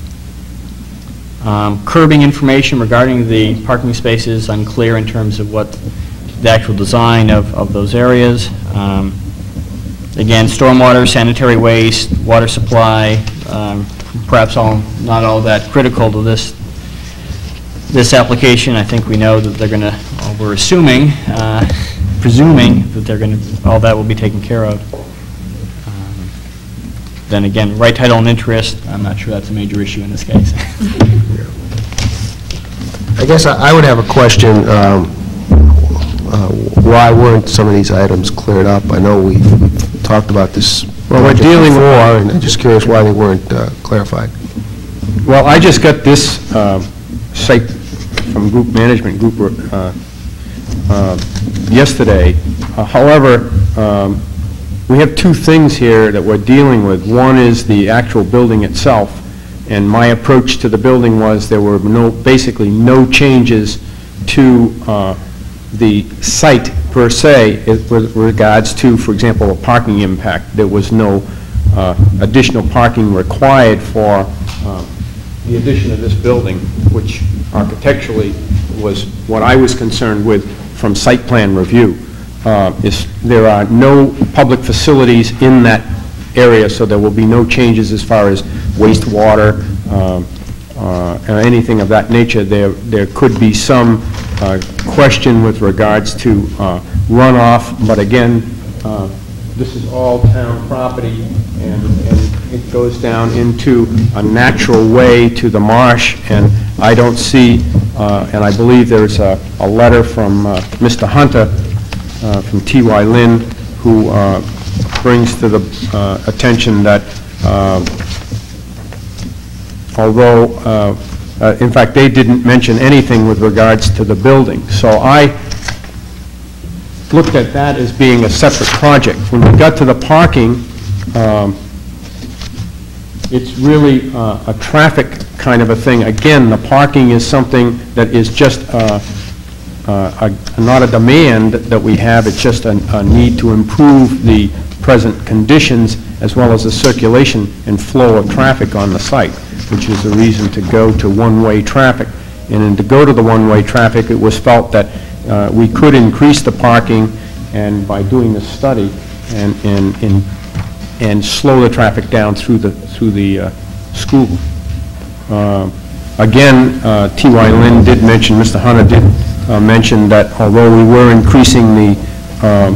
Um, curbing information regarding the parking spaces unclear in terms of what the actual design of, of those areas. Um, again, stormwater, sanitary waste, water supply, um, perhaps all, not all that critical to this this application. I think we know that they're going to, well, we're assuming, uh, presuming that they're going to, all that will be taken care of. Um, then again, right title and interest, I'm not sure that's a major issue in this case. I guess I I would have a question. Um, uh, why weren't some of these items cleared up? I know we've we've talked about this Well, we're project dealing with- before, and I'm just curious why they weren't uh, clarified. Well, I just got this uh, site from Group Management Group uh, uh, yesterday. Uh, However, um, we have two things here that we're dealing with. One is the actual building itself, and my approach to the building was there were no, basically no changes to uh, the site per se with regards to, for example, a parking impact. There was no uh, additional parking required for uh, the addition of this building, which architecturally was what I was concerned with from site plan review. Uh, is there are no public facilities in that area, so there will be no changes as far as wastewater um, uh, or anything of that nature. There, there could be some uh, question with regards to uh, runoff, but again, uh, this is all town property, and, and it goes down into a natural way to the marsh, and I don't see, uh, and I believe there's a, a letter from uh, Mister Hunter uh, from T Y Lin, who uh, brings to the uh, attention that uh, although, uh, uh, in fact, they didn't mention anything with regards to the building. So I looked at that as being a separate project. When we got to the parking, um, it's really uh, a traffic kind of a thing. Again, the parking is something that is just uh, uh, a, not a demand that we have, it's just a, a need to improve the present conditions as well as the circulation and flow of traffic on the site, which is the reason to go to one-way traffic. And then to go to the one-way traffic, it was felt that uh, we could increase the parking, and by doing this study, and, and, and, and slow the traffic down through the, through the uh, school. Uh, again, uh, T Y Lin did mention, Mister Hunter did uh, mention that although we were increasing the uh,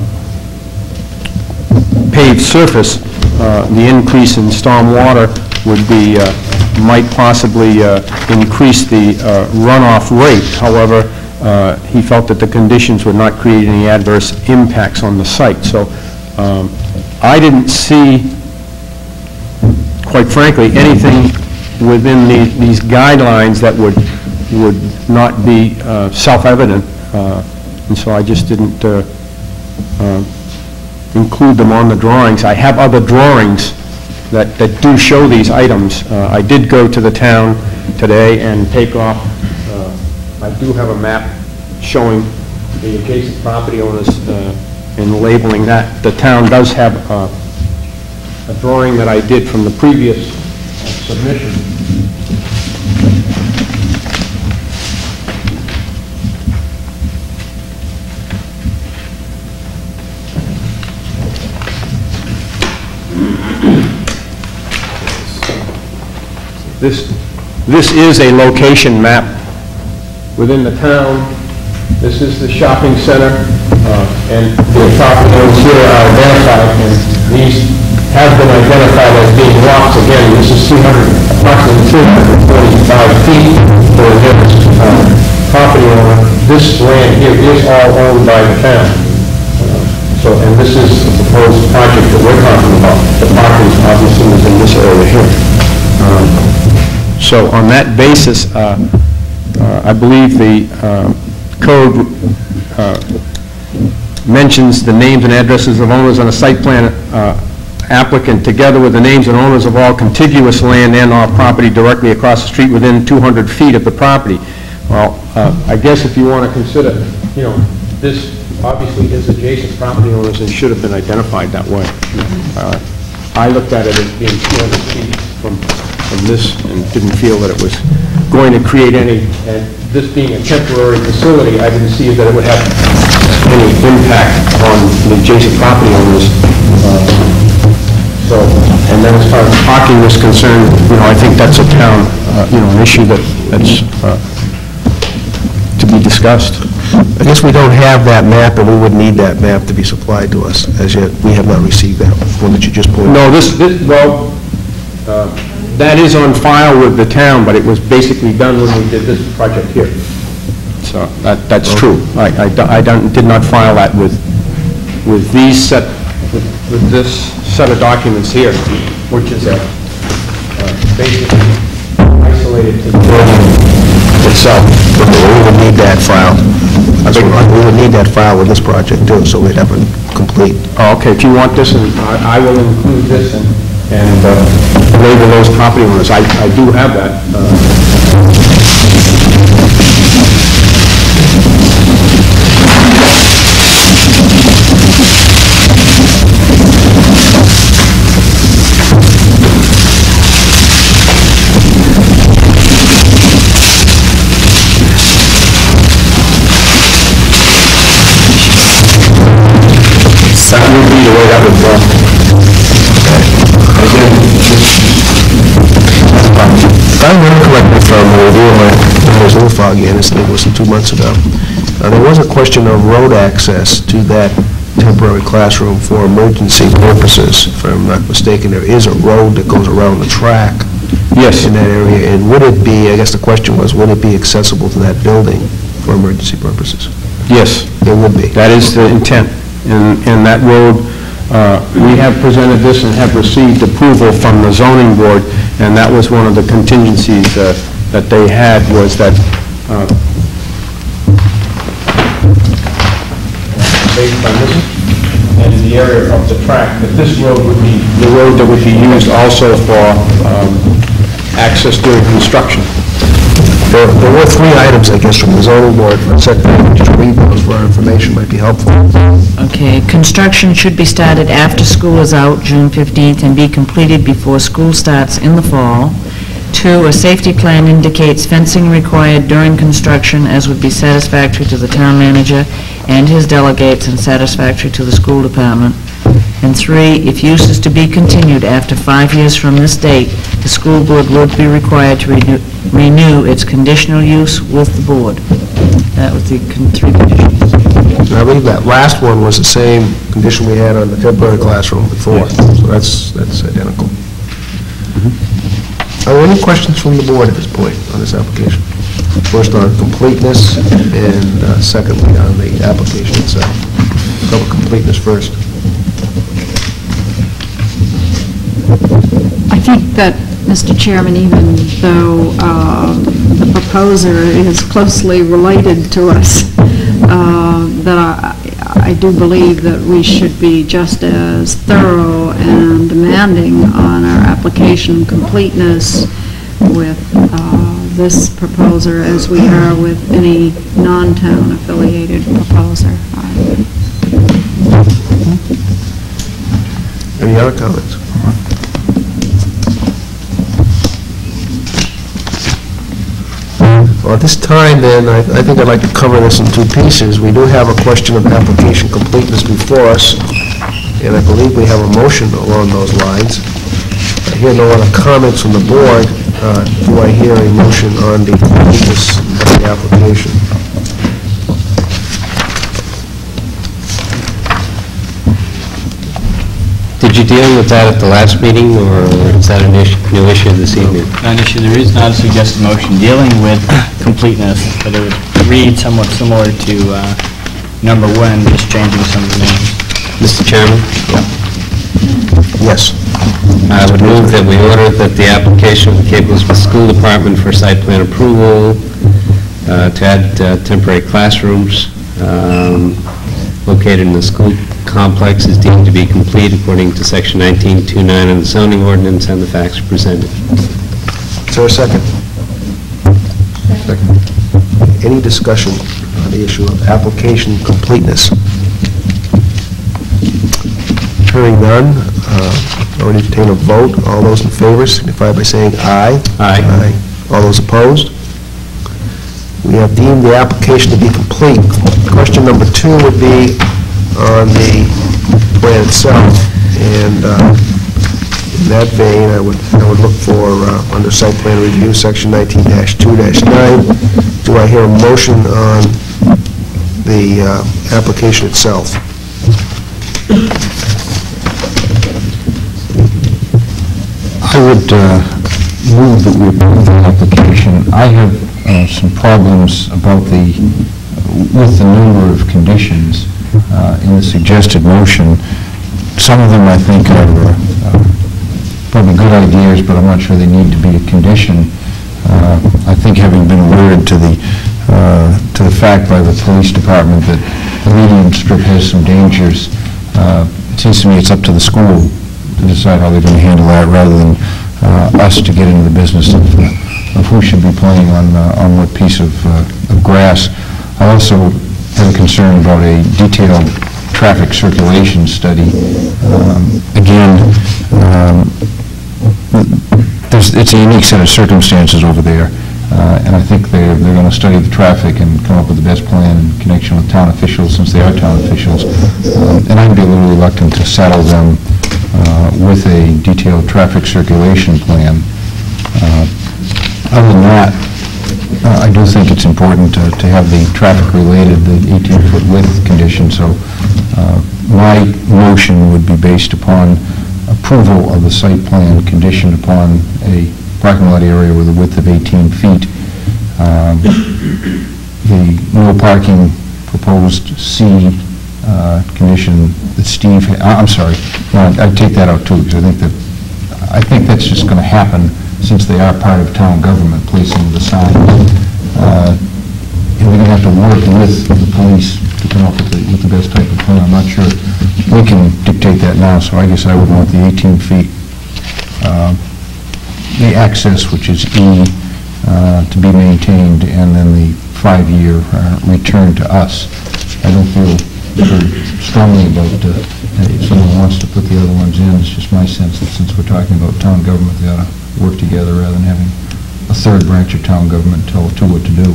paved surface, uh, the increase in stormwater would be, uh, might possibly uh, increase the uh, runoff rate. However, uh, he felt that the conditions would not create any adverse impacts on the site. So um, I didn't see, quite frankly, anything within the, these guidelines that would would not be uh, self-evident, uh, and so I just didn't uh, uh, include them on the drawings. I have other drawings that, that do show these items. Uh, I did go to the town today and take off, uh, I do have a map showing the adjacent property owners uh, and labeling that. The town does have uh, a drawing that I did from the previous uh, submission. This, this is a location map within the town. This is the shopping center, uh, and the property owners here are identified, and these have been identified as being lots. Again, this is three hundred, approximately three hundred forty-five feet for the nearest uh, property owner. This land here is all owned by the town. Uh, So, and this is the proposed project that we're talking about. The parking obviously is in this area here. Um, So on that basis, uh, uh, I believe the uh, code uh, mentions the names and addresses of owners on a site plan uh, applicant, together with the names and owners of all contiguous land and/or property directly across the street within two hundred feet of the property. Well, uh, I guess if you want to consider, you know, this obviously is adjacent property owners and should have been identified that way. Uh, I looked at it as being two hundred feet from, from this and didn't feel that it was going to create any, and this being a temporary facility, I didn't see that it would have any impact on the adjacent property owners. Uh, So, and then as far as parking is concerned, you know, I think that's a town, uh, you know, an issue that, that's uh, to be discussed. I guess we don't have that map, and we would need that map to be supplied to us. As yet, we have not received that one that you just pointed out. No, this, this, well, uh, that is on file with the town, but it was basically done when we did this project here. So, that, that's true. I, I do- I don't, did not file that with, with these set, with with this set of documents here, which is a, uh, basically isolated to the building itself. But we would need that file. That's what- We would need that file with this project too, so we'd have it complete. Oh, okay, if you want this, and I I will include this and, and uh, label those property owners. I, I do have that. uh, That would be the way that would go. Again, If I remember correctly from the review, it was a little foggy, and this thing was two months ago. Uh, There was a question of road access to that temporary classroom for emergency purposes. If I'm not mistaken, there is a road that goes around the track yes, in that area, and would it be, I guess the question was, would it be accessible to that building for emergency purposes? yes, It would be. that is the intent. And, and that road, uh, we have presented this and have received approval from the zoning board, and that was one of the contingencies uh, that they had, was that uh, based on this and the area of the track, that this road would be the road that would be used also for um, access during construction. There there were three items, I guess, from the zoning board, for a second, just read those for our information might be helpful. Okay, construction should be started after school is out, June fifteenth, and be completed before school starts in the fall. Two, a safety plan indicates fencing required during construction as would be satisfactory to the town manager and his delegates and satisfactory to the school department. And three, if use is to be continued after five years from this date, the school board would be required to renew renew its conditional use with the board. That was the con- three conditions. And I believe that last one was the same condition we had on the temporary classroom before, so that's, that's identical. Are there any questions from the board at this point on this application? First on completeness, and uh, secondly on the application itself. Cover completeness first. I think that, Mister Chairman, even though uh, the proposer is closely related to us, uh, that I I do believe that we should be just as thorough and demanding on our application completeness with uh, this proposer as we are with any non-town affiliated proposer. Any other comments? Well, at this time, then, I I think I'd like to cover this in two pieces. We do have a question of application completeness before us, and I believe we have a motion along those lines. I hear no other comments from the board. Uh, Do I hear a motion on the completeness of the application? Did you dealing with that at the last meeting, or is that an issue, new issue this evening? Not an issue, there is not a suggested motion dealing with completeness, but it would read somewhat similar to uh, number one, just changing some of the names. Mister Chairman? Yes. I would move that we order that the application of the Cape Elizabeth School Department for site plan approval uh, to add uh, temporary classrooms um, located in the school complex is deemed to be complete according to section nineteen two nine of the zoning ordinance, and the facts are presented. Is there a second? Second. Any discussion on the issue of application completeness? Hearing none, uh, I'll entertain a vote. All those in favor signify by saying aye. Aye. Aye. All those opposed? We have deemed the application to be complete. Question number two would be on the plan itself, and uh, in that vein, I would, I would look for, uh, under site plan review, section nineteen dash two dash nine, do I hear a motion on the uh, application itself? I would uh, move that we approve the application. I have uh, some problems about the, with the number of conditions uh, in the suggested motion. Some of them I think are uh, probably good ideas, but I'm not sure they need to be a condition. Uh, I think having been alerted to the uh, to the fact by the police department that the median strip has some dangers, uh, it seems to me it's up to the school to decide how they're going to handle that, rather than uh, us to get into the business of, uh, of who should be playing on uh, on what piece of, uh, of grass. I also have a concern about a detailed traffic circulation study. Um, again, um, there's, it's a unique set of circumstances over there, uh, and I think they're, they're going to study the traffic and come up with the best plan in connection with town officials, since they are town officials. Um, and I'd be a little reluctant to saddle them uh, with a detailed traffic circulation plan. Uh, other than that, uh, I do think it's important to, to have the traffic-related, the eighteen-foot width condition, so uh, my motion would be based upon approval of the site plan conditioned upon a parking lot area with a width of eighteen feet. Um, the no parking proposed C uh, condition that Steve, ha I'm sorry, no, I'd, I'd take that out too, because I think that, I think that's just going to happen since they are part of town government, placing the signs. Uh, and we're going to have to work with the police to come up with the, with the best type of plan. I'm not sure we can dictate that now, so I guess I would want the eighteen feet. Uh, the access, which is E, uh, to be maintained, and then the five-year uh, return to us. I don't feel very strongly about uh, if someone wants to put the other ones in. It's just my sense that since we're talking about town government, they ought to work together rather than having a third branch of town government tell two what to do.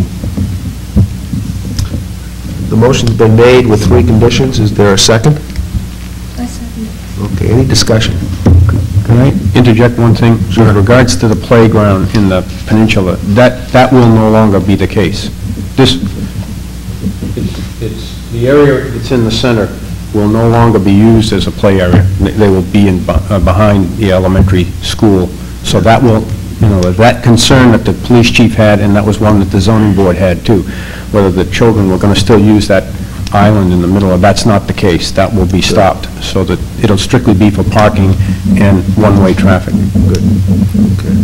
The motion's been made with three conditions. Is there a second? I second. Okay, any discussion? Can I interject one thing? Sure. With regards to the playground in the peninsula, that, that will no longer be the case. This, it's, it's, the area that's in the center will no longer be used as a play area. They they will be in, be- uh, behind the elementary school. So that will, you know, that concern that the police chief had, and that was one that the zoning board had too, whether the children were going to still use that island in the middle of, that's not the case. That will be stopped, so that it'll strictly be for parking and one-way traffic. Good. Okay.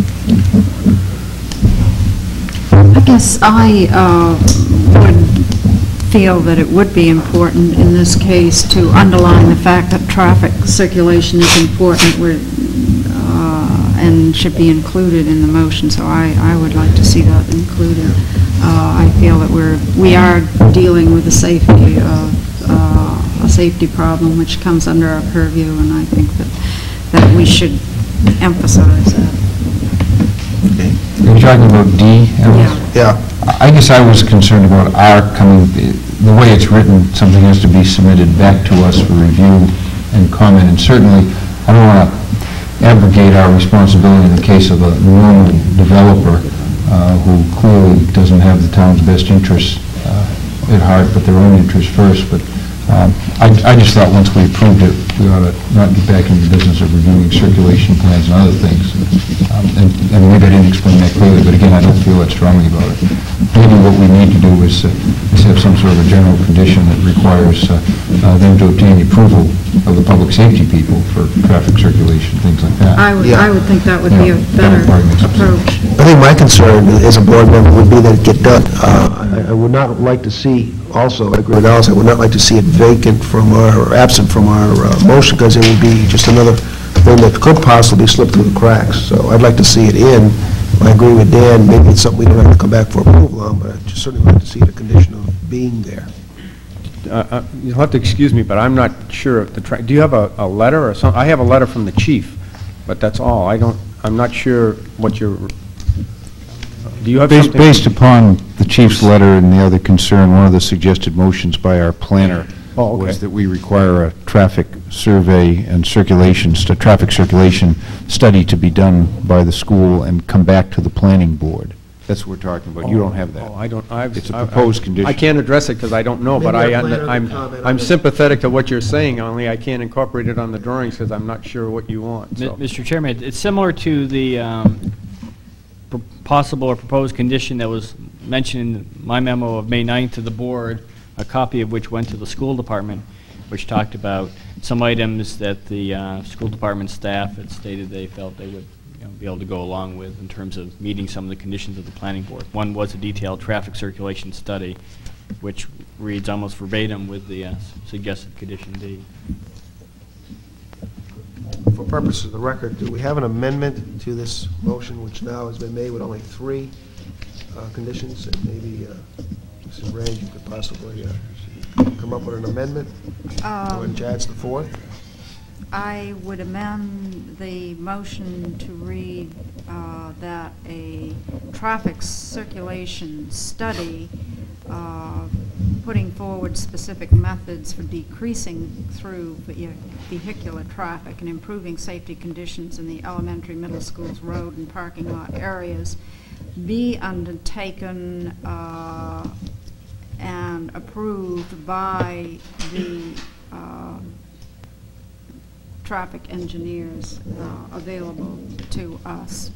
I guess I uh, would feel that it would be important in this case to underline the fact that traffic circulation is important we're, uh, and should be included in the motion, so I, I would like to see that included. Uh, I feel that we're, we are dealing with a safety, uh, uh, a safety problem which comes under our purview, and I think that, that we should emphasize that. Okay. Are you talking about D? Yeah. Yeah. I guess I was concerned about our coming, the way it's written, something has to be submitted back to us for review and comment, and certainly, I don't want to abrogate our responsibility in the case of a normal developer uh, who clearly doesn't have the town's best interests uh, at heart, but their own interests first, but Um, I I just thought once we approved it, we ought to not get back into the business of reviewing circulation plans and other things. Um, And and maybe I didn't explain that clearly, but again, I don't feel that strongly about it. Maybe what we need to do is uh, is have some sort of a general condition that requires uh, uh, them to obtain the approval of the public safety people for traffic circulation, things like that. I would, Yeah. I would think that would be a Yeah, that better would probably make some sense. approach. I think my concern as a board member would be that it get done. Uh, I I would not like to see, also, I agree with Alice, I would not like to see it vacant from our, or absent from our uh, motion, because it would be just another thing that could possibly slip through the cracks. So I'd like to see it in. I agree with Dan, maybe it's something we don't have to come back for approval on, but I'd just certainly like to see the condition of being there. Uh, uh, You'll have to excuse me, but I'm not sure if the, tra- do you have a, a letter or something? I have a letter from the chief, but that's all. I don't, I'm not sure what your, do you have Based something? based upon the chief's letter and the other concern, one of the suggested motions by our planner Oh, okay. was that we require a traffic survey and circulation, st- traffic circulation study to be done by the school and come back to the planning board. That's what we're talking about. You don't have that. Oh, I don't, I've... It's a I- I- proposed condition. I can't address it because I don't know, but Maybe I, our planner can I'm, comment on I'm it. sympathetic to what you're saying, only I can't incorporate it on the drawings because I'm not sure what you want, Mi- so... Mister Chairman, it's similar to the um, pr- possible or proposed condition that was mentioned in my memo of May ninth to the board, a copy of which went to the school department, which talked about some items that the uh, school department staff had stated they felt they would, you know, be able to go along with in terms of meeting some of the conditions of the planning board. One was a detailed traffic circulation study, which reads almost verbatim with the uh, suggested condition D. For purposes of the record, do we have an amendment to this motion, which now has been made with only three uh, conditions? And maybe, uh, Missus Rand, you could possibly uh, come up with an amendment, Um, which adds the fourth? I would amend the motion to read uh, that a traffic circulation study uh, putting forward specific methods for decreasing through ve- vehicular traffic and improving safety conditions in the elementary, middle schools, road and parking lot areas be undertaken uh, and approved by the uh, traffic engineers uh, available to us.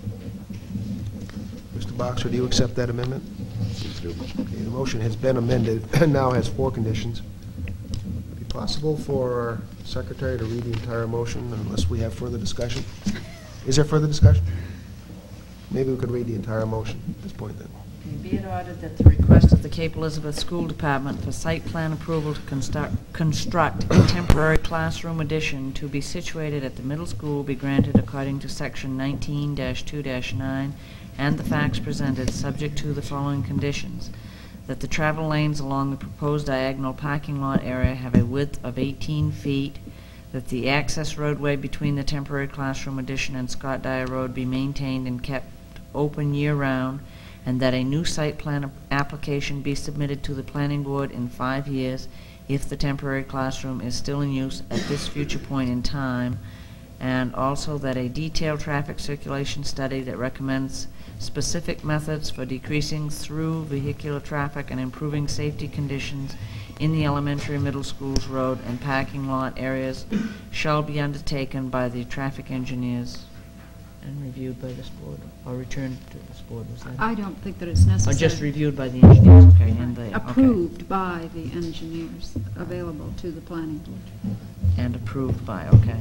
Mister Boxer, do you accept that amendment? Okay, the motion has been amended and now has four conditions. Would it be possible for our secretary to read the entire motion unless we have further discussion? Is there further discussion? Maybe we could read the entire motion at this point then. Be it ordered that the request of the Cape Elizabeth School Department for site plan approval to construct, construct a temporary classroom addition to be situated at the middle school be granted according to section nineteen dash two dash nine and the facts presented, subject to the following conditions: that the travel lanes along the proposed diagonal parking lot area have a width of eighteen feet, that the access roadway between the temporary classroom addition and Scott Dyer Road be maintained and kept open year-round, and that a new site plan application be submitted to the planning board in five years if the temporary classroom is still in use at this future point in time, and also that a detailed traffic circulation study that recommends specific methods for decreasing through vehicular traffic and improving safety conditions in the elementary and middle schools, road and parking lot areas shall be undertaken by the traffic engineers and reviewed by this board, or returned to this board, was that? I don't think that it's Or necessary. just reviewed by the engineers, okay, and the, okay. Approved by the engineers available to the planning board. And approved by, okay.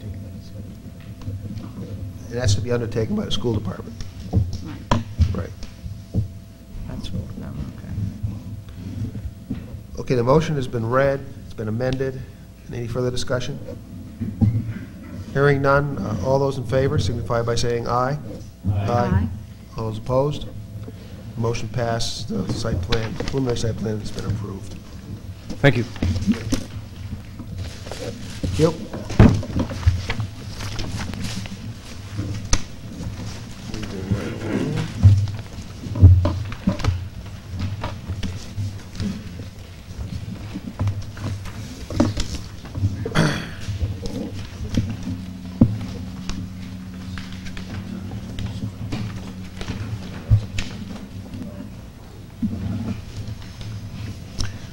And that's to be undertaken by the school department. Right. Right. That's what, um, okay. Okay, the motion has been read, it's been amended. Any further discussion? Hearing none, uh, all those in favor signify by saying aye. Aye. All those opposed? Motion passed, the site plan, preliminary site plan has been approved. Thank you. Yep.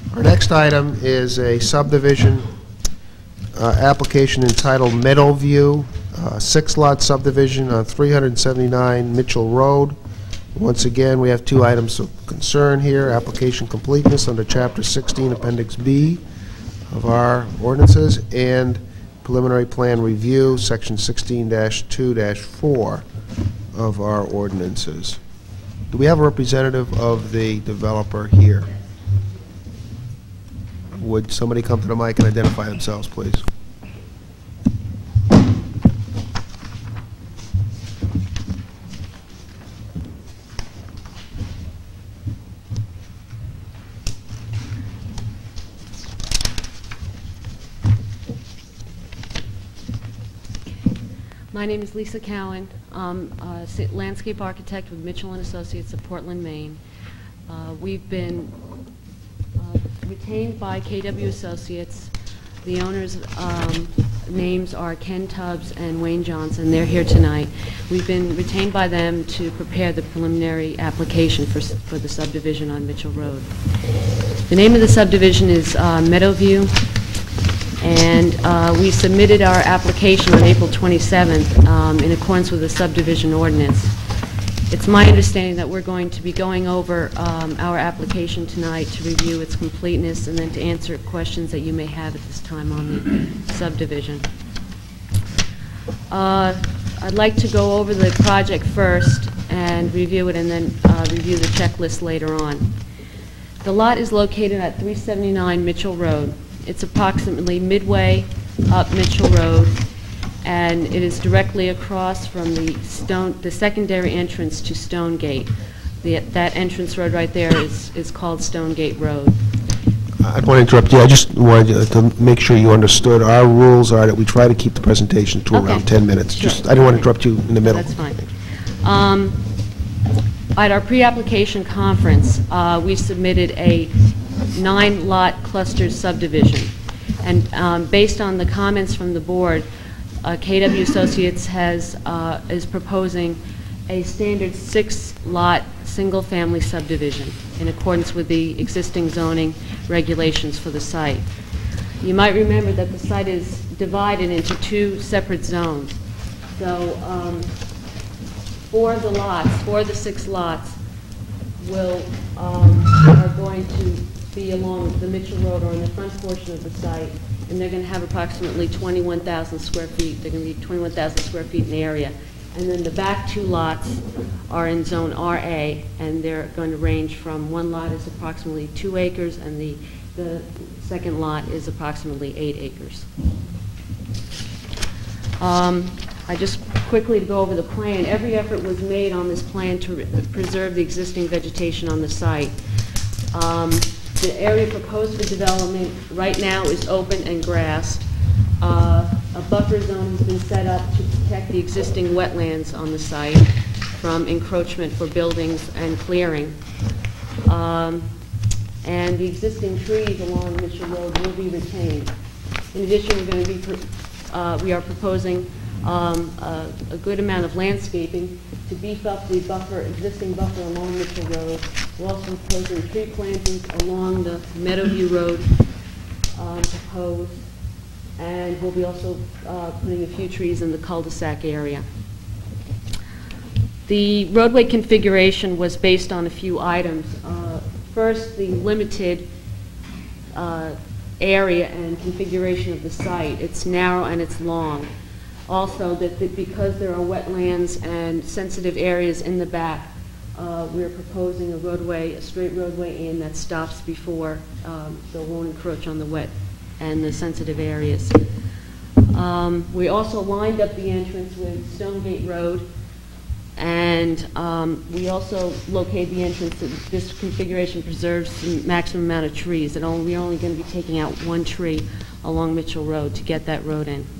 Our next item is a subdivision uh, application entitled Meadowview, uh, six-lot subdivision on three seventy-nine Mitchell Road. Once again, we have two items of concern here: application completeness under Chapter sixteen, Appendix B of our ordinances, and preliminary plan review, Section sixteen dash two dash four of our ordinances. Do we have a representative of the developer here? Would somebody come to the mic and identify themselves, please? My name is Lisa Cowan. I'm a sa- landscape architect with Mitchell and Associates of Portland, Maine. Uh, We've been uh, retained by K W Associates. The owners' um, names are Ken Tubbs and Wayne Johnson. They're here tonight. We've been retained by them to prepare the preliminary application for s- for the subdivision on Mitchell Road. The name of the subdivision is uh, Meadowview, and uh, we submitted our application on April twenty-seventh um, in accordance with the subdivision ordinance. It's my understanding that we're going to be going over um, our application tonight to review its completeness and then to answer questions that you may have at this time on the subdivision. Uh, I'd like to go over the project first and review it, and then uh, review the checklist later on. The lot is located at three seventy-nine Mitchell Road. It's approximately midway up Mitchell Road, and it is directly across from the stone, the secondary entrance to Stone Gate. The, that entrance road right there is, is called Stone Gate Road. I don't want to interrupt you. I just wanted to make sure you understood. Our rules are that we try to keep the presentation to Okay. around ten minutes. Sure. Just, I didn't want to interrupt you in the middle. That's fine. Um, At our pre-application conference, uh, we submitted a nine-lot cluster subdivision. And um, based on the comments from the board, uh, K W Associates has, uh, is proposing a standard six-lot, single-family subdivision in accordance with the existing zoning regulations for the site. You might remember that the site is divided into two separate zones. So um, four of the lots, four of the six lots will, um, are going to be along the Mitchell Road or in the front portion of the site, and they're going to have approximately twenty-one thousand square feet. They're going to be twenty-one thousand square feet in the area. And then the back two lots are in Zone R A, and they're going to range from, one lot is approximately two acres, and the, the second lot is approximately eight acres. Um, I just quickly to go over the plan. Every effort was made on this plan to re- preserve the existing vegetation on the site. Um, the area proposed for development right now is open and grassed. Uh, a buffer zone has been set up to protect the existing wetlands on the site from encroachment for buildings and clearing. Um, and the existing trees along Mitchell Road will be retained. In addition, we're going to be, pr- uh, we are proposing um, a, a good amount of landscaping to beef up the buffer, existing buffer along Mitchell Road. We're also proposing tree plantings along the Meadowview Road um, proposed, and we'll be also uh, putting a few trees in the cul-de-sac area. The roadway configuration was based on a few items. Uh, first, the limited uh, area and configuration of the site. It's narrow and it's long. Also, that, that because there are wetlands and sensitive areas in the back, uh, we're proposing a roadway, a straight roadway in that stops before, um, so it won't encroach on the wet and the sensitive areas. Um, we also lined up the entrance with Stone Gate Road, and um, we also located the entrance. This configuration preserves the maximum amount of trees. And only, we're only going to be taking out one tree along Mitchell Road to get that road in.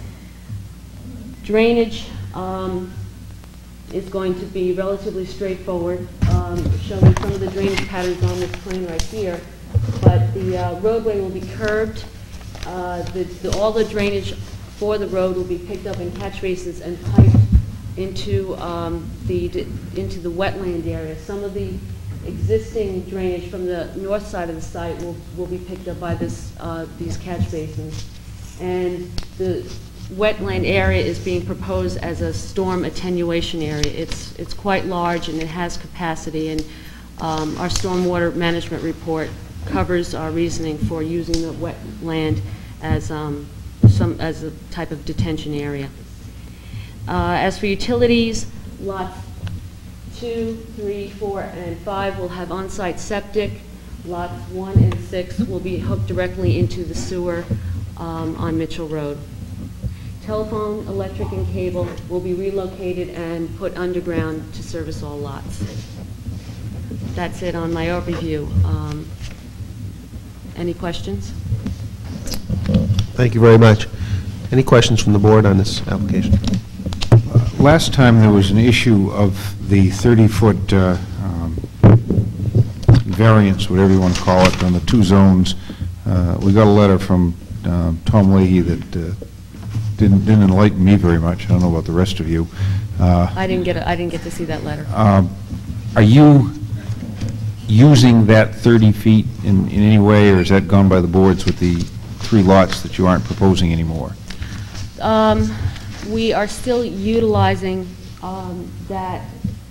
Drainage um, is going to be relatively straightforward, um, showing some of the drainage patterns on this plan right here. But the uh, roadway will be curbed. Uh, the, the, all the drainage for the road will be picked up in catch basins and piped into um, the into the wetland area. Some of the existing drainage from the north side of the site will, will be picked up by this, uh, these catch basins. And the wetland area is being proposed as a storm attenuation area. It's, it's quite large and it has capacity, and um, our stormwater management report covers our reasoning for using the wetland as, um, some, as a type of detention area. Uh, as for utilities, lots two, three, four, and five will have on-site septic. Lots one and six will be hooked directly into the sewer um, on Mitchell Road. Telephone, electric, and cable will be relocated and put underground to service all lots. That's it on my overview. Um, any questions? Thank you very much. Any questions from the board on this application? Last time, there was an issue of the thirty-foot uh, um, variance, whatever you want to call it, on the two zones. Uh, We got a letter from uh, Tom Leahy that uh, didn't didn't enlighten me very much. I don't know about the rest of you. Uh, I didn't get. A, I didn't get to see that letter. um, Are you using that thirty feet in in any way, or is that gone by the boards with the three lots that you aren't proposing anymore? Um, we are still utilizing um, that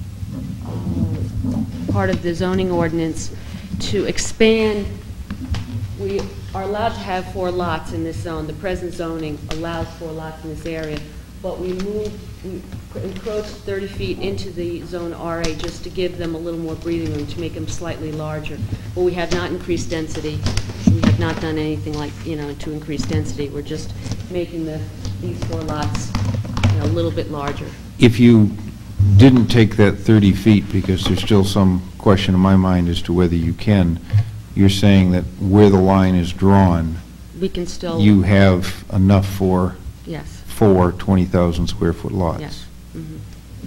uh, part of the zoning ordinance to expand. We are allowed to have four lots in this zone. The present zoning allows four lots in this area, but we moved, we encroached thirty feet into the zone R A just to give them a little more breathing room, to make them slightly larger. But we have not increased density. We have not done anything like, you know, to increase density. We're just making the, these four lots, you know, a little bit larger. If you didn't take that thirty feet, because there's still some question in my mind as to whether you can, you're saying that where the line is drawn, We can still... you have enough for Yes. four twenty thousand square foot lots? Yes. Mhm.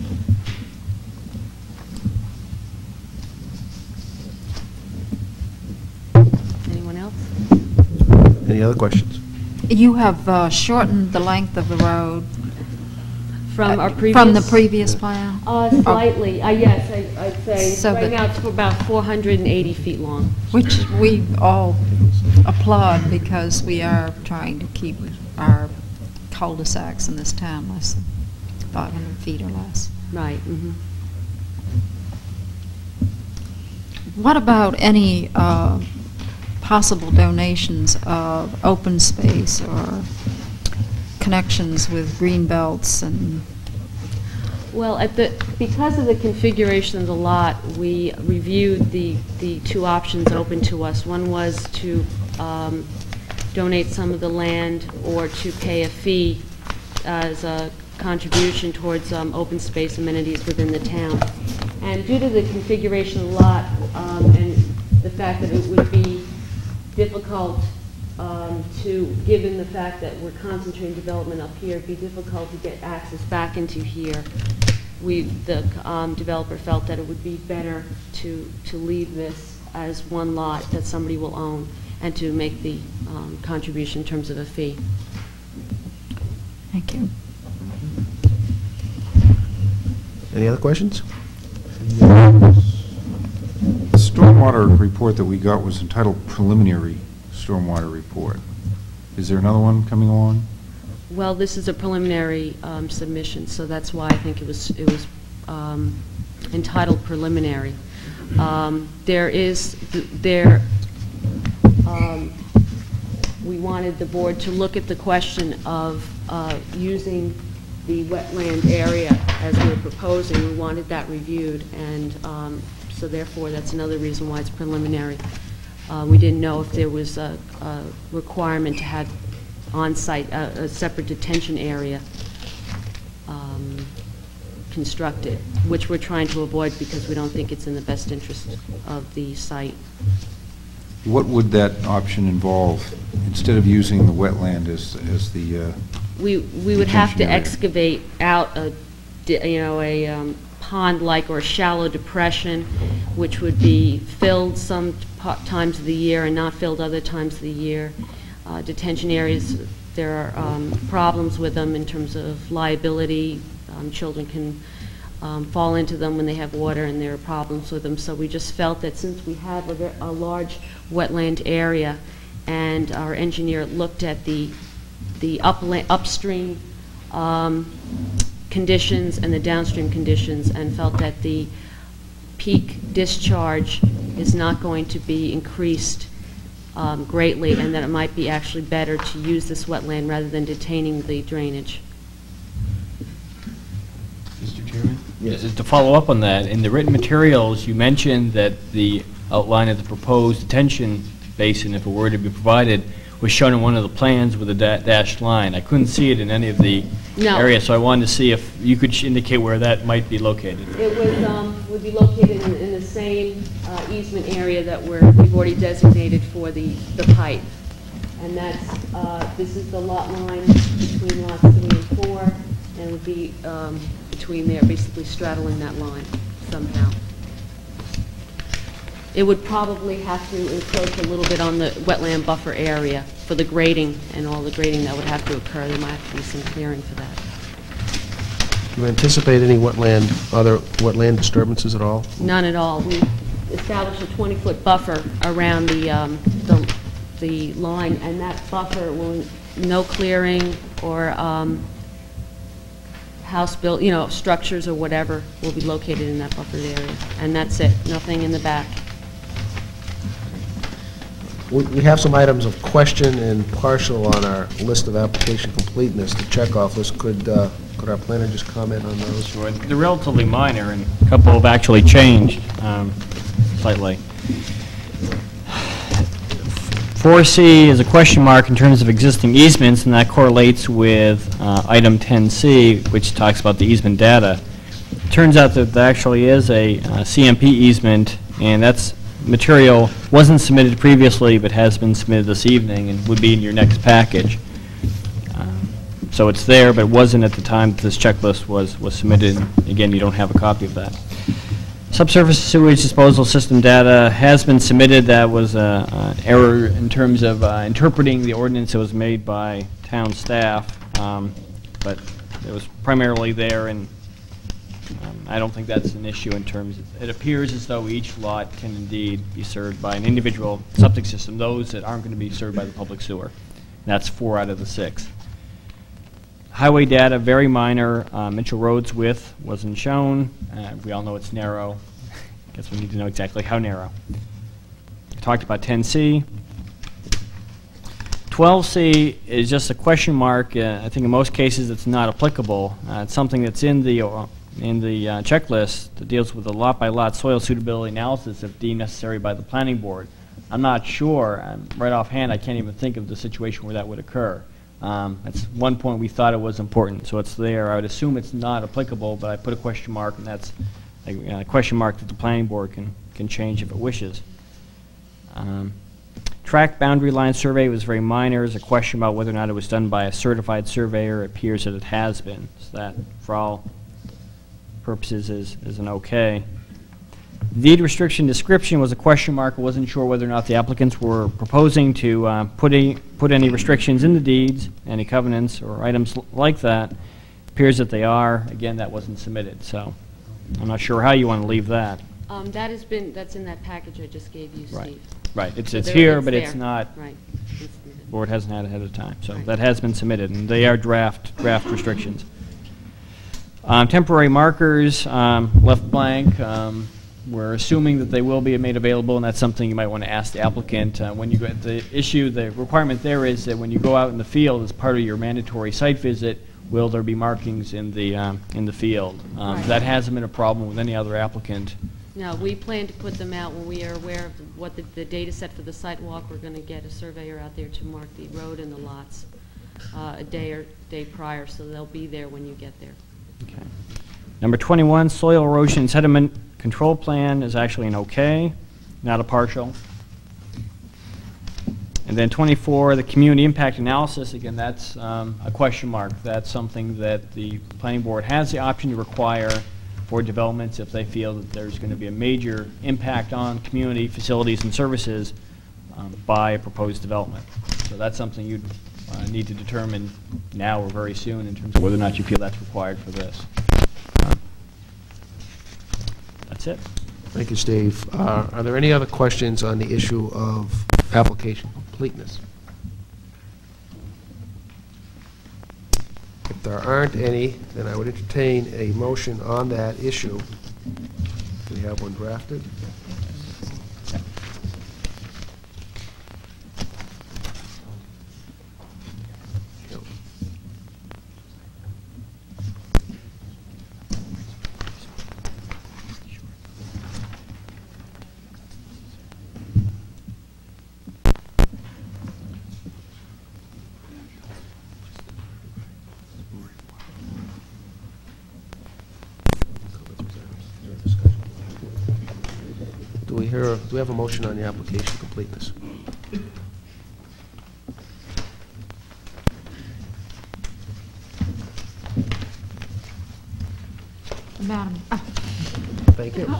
Anyone else? Any other questions? You have uh, shortened the length of the road From our uh, previous... from the previous plan? Uh, slightly, uh, yes, I- I'd say, So right that- now it's about four hundred eighty feet long. Which we all applaud, because we are trying to keep our cul-de-sacs in this town less than five hundred feet or less. Right. Mhm. What about any uh, possible donations of open space or connections with green belts and... Well, at the, because of the configuration of the lot, we reviewed the, the two options open to us. One was to um, donate some of the land or to pay a fee as a contribution towards um, open space amenities within the town. And due to the configuration of the lot um, and the fact that it would be difficult um, to, given the fact that we're concentrating development up here, it'd be difficult to get access back into here. We, the um, developer felt that it would be better to, to leave this as one lot that somebody will own and to make the um, contribution in terms of a fee. Thank you. Any other questions? The stormwater report that we got was entitled preliminary stormwater report. Is there another one coming along? Well, this is a preliminary um, submission, so that's why I think it was, it was um, entitled preliminary. Um, There is, th- there, um, we wanted the board to look at the question of uh, using the wetland area as we're proposing. We wanted that reviewed, and um, so therefore, that's another reason why it's preliminary. Uh, We didn't know if there was a a requirement to have on-site, a a separate detention area um, constructed, which we're trying to avoid because we don't think it's in the best interest of the site. What would that option involve, instead of using the wetland as, as the, uh, We, we would have to Detention area. excavate out a, di- you know, a um, pond-like or a shallow depression, which would be filled some po- times of the year and not filled other times of the year. Uh, Detention areas, there are um, problems with them in terms of liability. Um, Children can um, fall into them when they have water and there are problems with them. So we just felt that since we have a, ver- a large wetland area, and our engineer looked at the, the upla- upstream um, conditions and the downstream conditions, and felt that the peak discharge is not going to be increased um, greatly, and that it might be actually better to use this wetland rather than detaining the drainage. Mister Chairman? Yes. To follow up on that, in the written materials, you mentioned that the outline of the proposed detention basin, if it were to be provided, was shown in one of the plans with a da dashed line. I couldn't see it in any of the No. areas, so I wanted to see if you could sh- indicate where that might be located. It would, um, would be located in, in the same uh, easement area that we're, we've already designated for the, the pipe. And that's, uh, this is the lot line between lots three and four, and it would be um, between there, basically straddling that line somehow. It would probably have to encroach a little bit on the wetland buffer area for the grading and all the grading that would have to occur. There might have to be some clearing for that. Do you anticipate any wetland, other wetland disturbances at all? None at all. We established a twenty-foot buffer around the, um, the, the line, and that buffer will, no clearing or um, house built, you know, structures or whatever will be located in that buffered area. And that's it, nothing in the back. We we have some items of question and partial on our list of application completeness, the checkoff list. Could, uh, could our planner just comment on those? Sure. They're relatively minor, and a couple have actually changed um, slightly. four C is a question mark in terms of existing easements, and that correlates with uh, item ten C, which talks about the easement data. It turns out that there actually is a uh, C M P easement, and that's material wasn't submitted previously but has been submitted this evening and would be in your next package. Um, so it's there, but it wasn't at the time that this checklist was, was submitted. Again, you don't have a copy of that. Subsurface sewage disposal system data has been submitted. That was uh, an error in terms of uh, interpreting the ordinance that was made by town staff, um, but it was primarily there, and um, I don't think that's an issue in terms of, it appears as though each lot can indeed be served by an individual septic system, those that aren't going to be served by the public sewer. That's four out of the six. Highway data, very minor. Uh, Mitchell Road's width wasn't shown. Uh, we all know it's narrow. I guess we need to know exactly how narrow. I talked about ten C. twelve C is just a question mark. Uh, I think in most cases it's not applicable. Uh, it's something that's in the uh, in the uh, checklist that deals with a lot-by-lot soil suitability analysis if deemed necessary by the planning board. I'm not sure. Um, right offhand, I can't even think of the situation where that would occur. Um, at one point we thought it was important, so it's there. I would assume it's not applicable, but I put a question mark, and that's a, a question mark that the planning board can, can change if it wishes. Um, tract boundary line survey was very minor. There's a question about whether or not it was done by a certified surveyor. It appears that it has been, so that for all purposes is, is an okay. Deed restriction description was a question mark. I wasn't sure whether or not the applicants were proposing to uh, put, a, put any restrictions in the deeds, any covenants or items l like that. Appears that they are. Again, that wasn't submitted, so I'm not sure how you want to leave that. Um, that has been, that's in that package I just gave you, Steve. Right, right. It's, So it's there- here, it's but it's there. not, Right. It's submitted. board hasn't had it ahead of time. So Right. that has been submitted, and they are draft, draft restrictions. Um, temporary markers um, left blank. Um, we're assuming that they will be made available, and that's something you might want to ask the applicant. Uh, when you go, the issue, the requirement there is that when you go out in the field as part of your mandatory site visit, will there be markings in the um, in the field? Um, Right. That hasn't been a problem with any other applicant. No, we plan to put them out when we are aware of what the, the data set for the site walk. We're going to get a surveyor out there to mark the road and the lots uh, a day or day prior, so they'll be there when you get there. Okay. Number twenty-one, soil erosion and sediment control plan is actually an okay, not a partial. And then twenty-four, the community impact analysis, again, that's um, a question mark. That's something that the planning board has the option to require for developments if they feel that there's going to be a major impact on community facilities and services um, by a proposed development. So that's something you'd uh, need to determine now or very soon in terms of whether or not you feel that's required for this. it. Thank you, Steve. Uh, Are there any other questions on the issue of application completeness? If there aren't any, then I would entertain a motion on that issue. Do we have one drafted? Yep. Do we hear, do we have a motion on the application completeness? Madam, Thank you.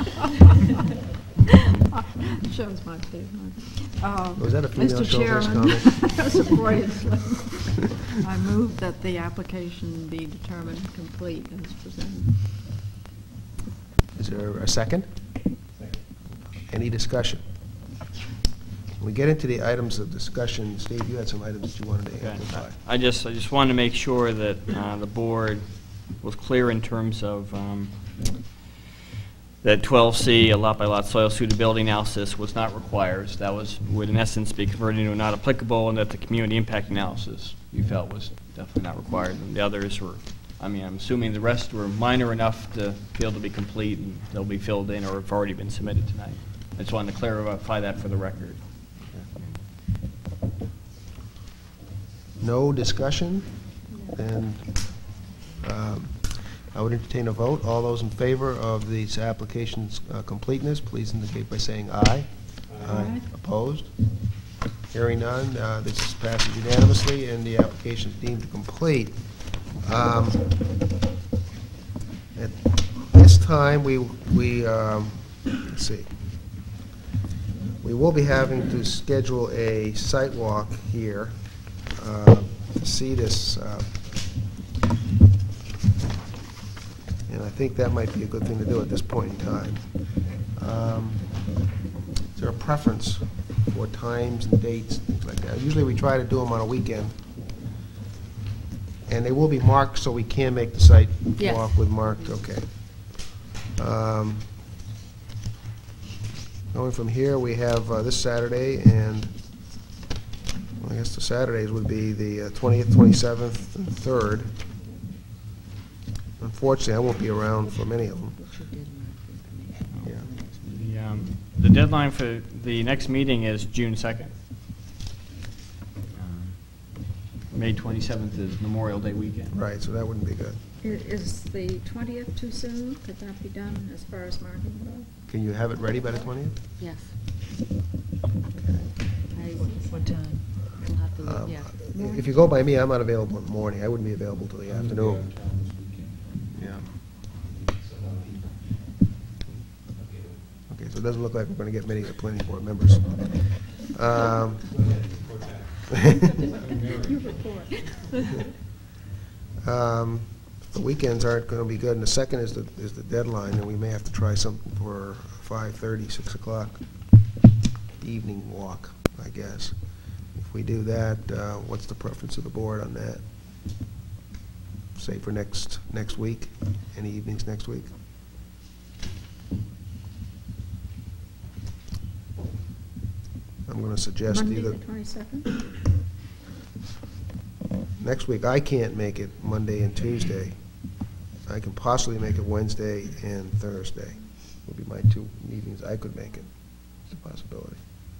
shows my favorite. Um, Was that a female Mister chauvinist Chairman, comment? that's a Freudian slip. I move that the application be determined complete as presented. Is there a second? Any discussion? When we get into the items of discussion, Steve, you had some items that you wanted to Okay. amplify. I just, I just wanted to make sure that uh, the board was clear in terms of um, that twelve C, a lot-by-lot soil suitability analysis was not required. So that was, would in essence be converted into not applicable, and that the community impact analysis you felt was definitely not required. And the others were, I mean, I'm assuming the rest were minor enough to feel to be complete, and they'll be filled in or have already been submitted tonight. I just wanted to clarify that for the record. No discussion? Then um, I would entertain a vote. All those in favor of these applications' uh, completeness, please indicate by saying aye. Aye. Opposed? Hearing none, uh, this passes unanimously, and the application is deemed complete. Um, At this time, we, we um, let's see. We will be having to schedule a site walk here uh, to see this, uh, and I think that might be a good thing to do at this point in time. Um, Is there a preference for times and dates, things like that? Usually we try to do them on a weekend, and they will be marked so we can make the site Yes. walk with marked, okay. Um, Going from here, we have uh, this Saturday, and well, I guess the Saturdays would be the uh, twentieth, twenty-seventh, and third. Unfortunately, I won't be around for many of them. Yeah. The, um, the deadline for the next meeting is June second. Um, May twenty-seventh is Memorial Day weekend. Right, so that wouldn't be good. I- Is the twentieth too soon? Could that be done as far as marking goes? Can you have it ready by the twentieth? Yes. What time? We'll have to, Um, yeah. If you go by me, I'm not available in the morning. I wouldn't be available till the afternoon. Yeah. Okay, so it doesn't look like we're going to get many of the planning board members. Um, You report. Um, The weekends aren't going to be good, and the second is the, is the deadline, and we may have to try something for five thirty, six o'clock evening walk, I guess. If we do that, uh, what's the preference of the board on that? Say for next, next week, any evenings next week? I'm going to suggest Monday, either... the twenty-second? Next week, I can't make it Monday and Tuesday. I can possibly make it Wednesday and Thursday. Would be my two meetings. I could make it. It's a possibility.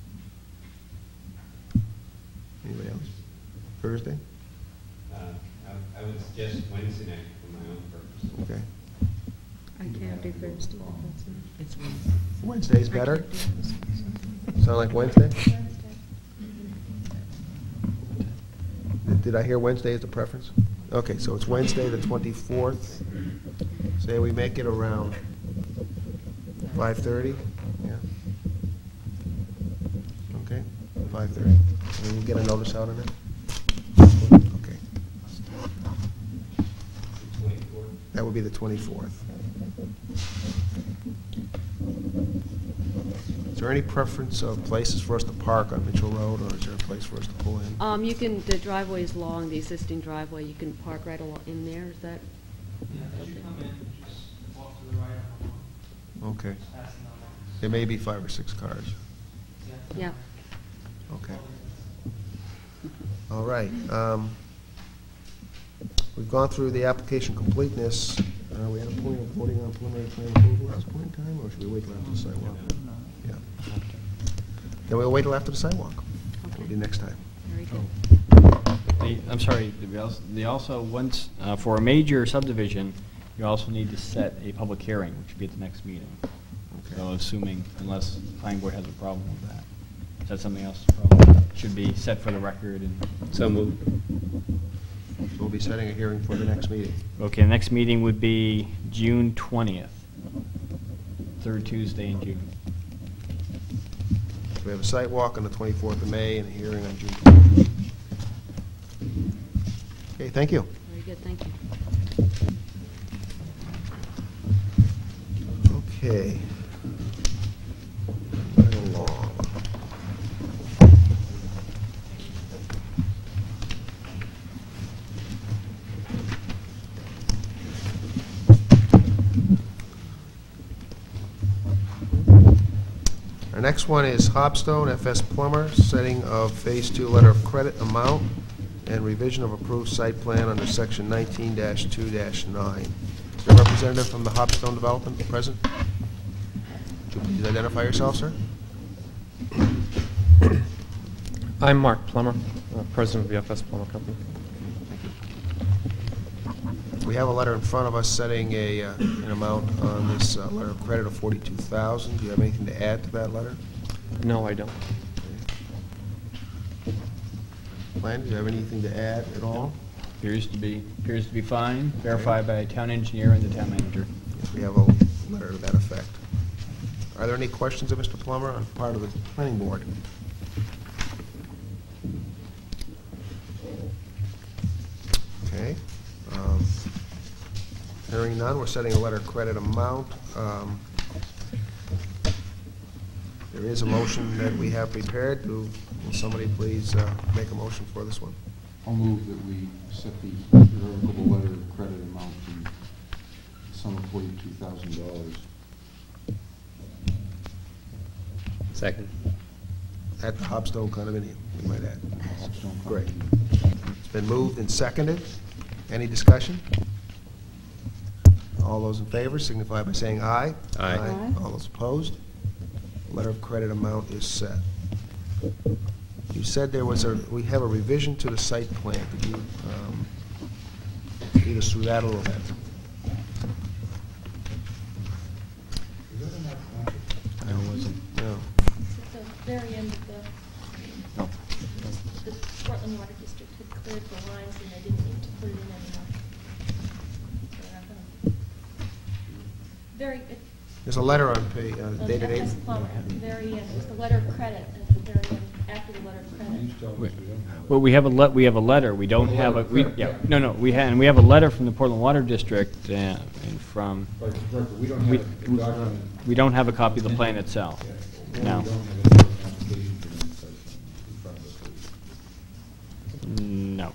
Anybody else? Thursday? Uh, I I would suggest Wednesday night for my own purpose. Okay. I can't do Thursday. It's Wednesday's better? I can't do it. Sound like Wednesday? Did- Did I hear Wednesday as the preference? Okay, so it's Wednesday, the twenty-fourth. Say we make it around five thirty? Yeah. Okay, five thirty. And we'll get a notice out on it? Okay. That would be the twenty-fourth. Is there any preference of places for us to park on Mitchell Road, or is there a place for us to pull in? Um, you can, the driveway is long, the existing driveway, you can park right along in there, is that? Yeah, as you come in, just walk to the right on Okay. the passing on that. There may be five or six cars. Yeah. Okay. All right. Um, We've gone through the application completeness. Uh, we had a point of voting on preliminary plan approval at this point in time, or should we wait till after the sidewalk? Yeah. Then we'll wait till after the sidewalk. We'll do next time. Very good. The- I'm sorry, they also- they also, once, uh, for a major subdivision, you also need to set a public hearing, which would be at the next meeting. So assuming, unless the planning board has a problem with that. Is that something else? Probably should be set for the record and... So moved. We'll be setting a hearing for the next meeting. Okay, the next meeting would be June twentieth, third Tuesday in June. We have a site walk on the twenty-fourth of May and a hearing on June twentieth. Okay, thank you. Very good, thank you. Okay. Right along. Our next one is Hobstone F S Plummer, setting of Phase Two letter of credit amount and revision of approved site plan under Section nineteen dash two dash nine. Is there a representative from the Hobstone Development present? Would you please identify yourself, sir? I'm Mark Plummer, uh, president of the F S Plummer Company. We have a letter in front of us setting a, uh, an amount on this uh, letter of credit of forty-two thousand dollars. Do you have anything to add to that letter? No, I don't. Glenn, do you have anything to add at all? Appears to be, appears to be fine, verified by a town engineer and the town manager. Yes, we have a letter to that effect. Are there any questions of Mister Plummer on part of the planning board? Okay. Um, Hearing none, we're setting a letter of credit amount. Um, There is a motion that we have prepared. Do- Will somebody please uh, make a motion for this one? I'll move that we set the irrevocable letter of credit amount to the sum of forty-two thousand dollars. Second. At the Hobstone condominium, we might add. Hobstone Great. Condominium. It's been moved and seconded. Any discussion? All those in favor signify by saying aye. Aye. Aye. All those opposed? Letter of credit amount is set. You said there was a, we have a revision to the site plan. Could you um, lead us through that a little bit? I wasn't. No. It's at the very end of the, the Portland Water District had cleared the lines and they didn't need to put it in anymore. So they're not gonna- Very, it- There's a letter on page, uh, on dated F S eight. Plummer at the very end, it's the letter of credit at the very end, after the letter of credit. Well, we have a le, we have a letter, we don't have a, we, yeah, no, no, we had, and we have a letter from the Portland Water District, uh, and from, We don't we, have the document. we don't have a copy of the plan itself, no. We don't have an application for that site in front of us. No.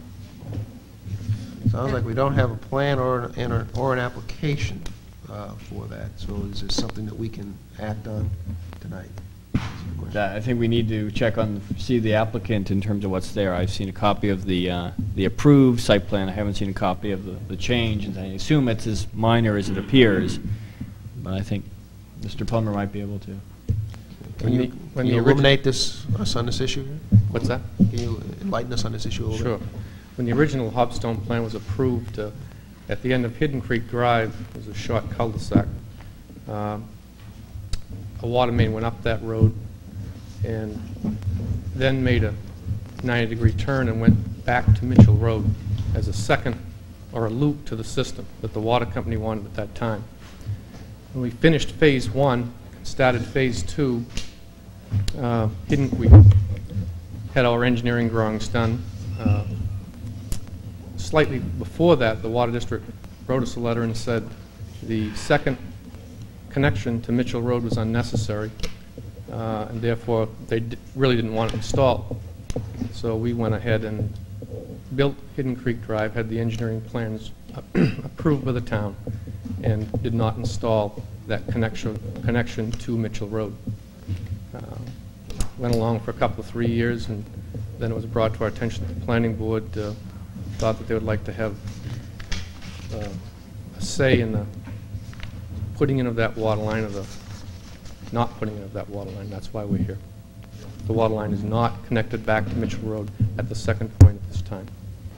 Sounds like we don't have a plan or, an- or or an application uh, for that. So is this something that we can act on tonight? That- I think we need to check on, see the applicant in terms of what's there. I've seen a copy of the, uh, the approved site plan, I haven't seen a copy of the, the change, and I assume it's as minor as it appears, but I think Mister Plummer might be able to. Can When you, the- can when you the orig- illuminate this, us on this issue here? What's that? Can you enlighten us on this issue a little Sure. bit? When the original Hobstone plan was approved, uh, at the end of Hidden Creek Drive, was a short cul-de-sac. Um, A water main went up that road and then made a ninety degree turn and went back to Mitchell Road as a second, or a loop to the system that the water company wanted at that time. When we finished Phase One, started Phase Two, uh, Hidden, we had our engineering drawings done. Uh, Slightly before that, the Water District wrote us a letter and said the second connection to Mitchell Road was unnecessary, uh, and therefore, they di- really didn't want it installed. So we went ahead and built Hidden Creek Drive, had the engineering plans approved by the town, and did not install that connection, connection to Mitchell Road. Uh, Went along for a couple of three years, and then it was brought to our attention that the planning board uh, thought that they would like to have uh, a say in the putting in of that water line, or the not putting in of that water line. That's why we're here. The water line is not connected back to Mitchell Road at the second point at this time,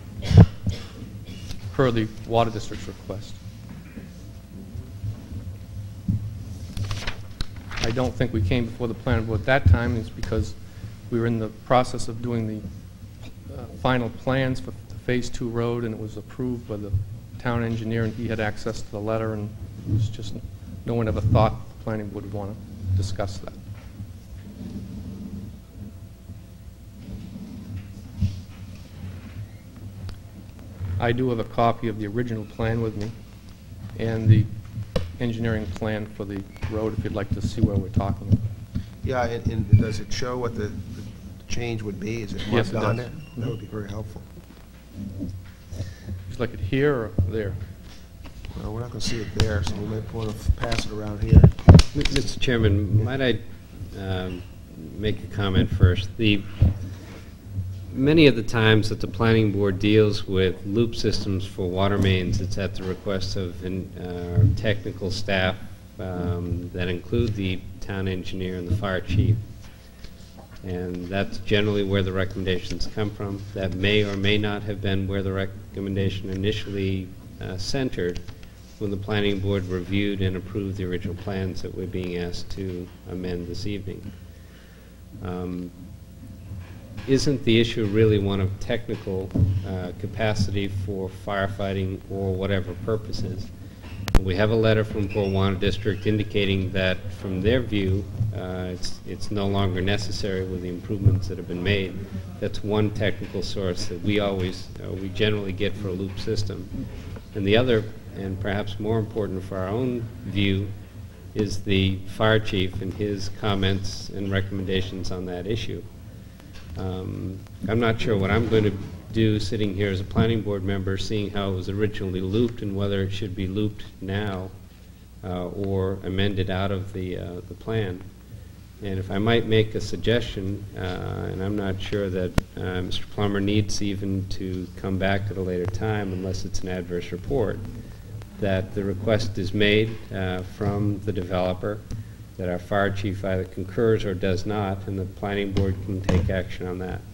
per the Water District's request. I don't think we came before the planning board at that time. It's because we were in the process of doing the uh, final plans for the Phase Two road, and it was approved by the town engineer, and he had access to the letter, and it was just, no one ever thought the planning board would want to discuss that. I do have a copy of the original plan with me, and the engineering plan for the road, if you'd like to see where we're talking about. Yeah, and, and does it show what the, the change would be? Is it Yes, marked it on does. there? That would be very helpful. Would you like it here or there? Well, we're not going to see it there, so we might want to pass it around here. Mister Chairman, might I um, make a comment first? The, many of the times that the planning board deals with loop systems for water mains, it's at the request of in, uh, technical staff um, that include the town engineer and the fire chief. And that's generally where the recommendations come from. That may or may not have been where the recommendation initially uh, centered when the planning board reviewed and approved the original plans that we're being asked to amend this evening. Um, isn't the issue really one of technical uh, capacity for firefighting or whatever purposes? We have a letter from Port Water District indicating that, from their view, uh, it's, it's no longer necessary with the improvements that have been made. That's one technical source that we always, uh, we generally get for a loop system. And the other, and perhaps more important for our own view, is the fire chief and his comments and recommendations on that issue. Um, I'm not sure what I'm going to do sitting here as a planning board member, seeing how it was originally looped and whether it should be looped now uh, or amended out of the, uh, the plan. And if I might make a suggestion, uh, and I'm not sure that uh, Mister Plummer needs even to come back at a later time unless it's an adverse report, that the request is made uh, from the developer, that our fire chief either concurs or does not, and the planning board can take action on that.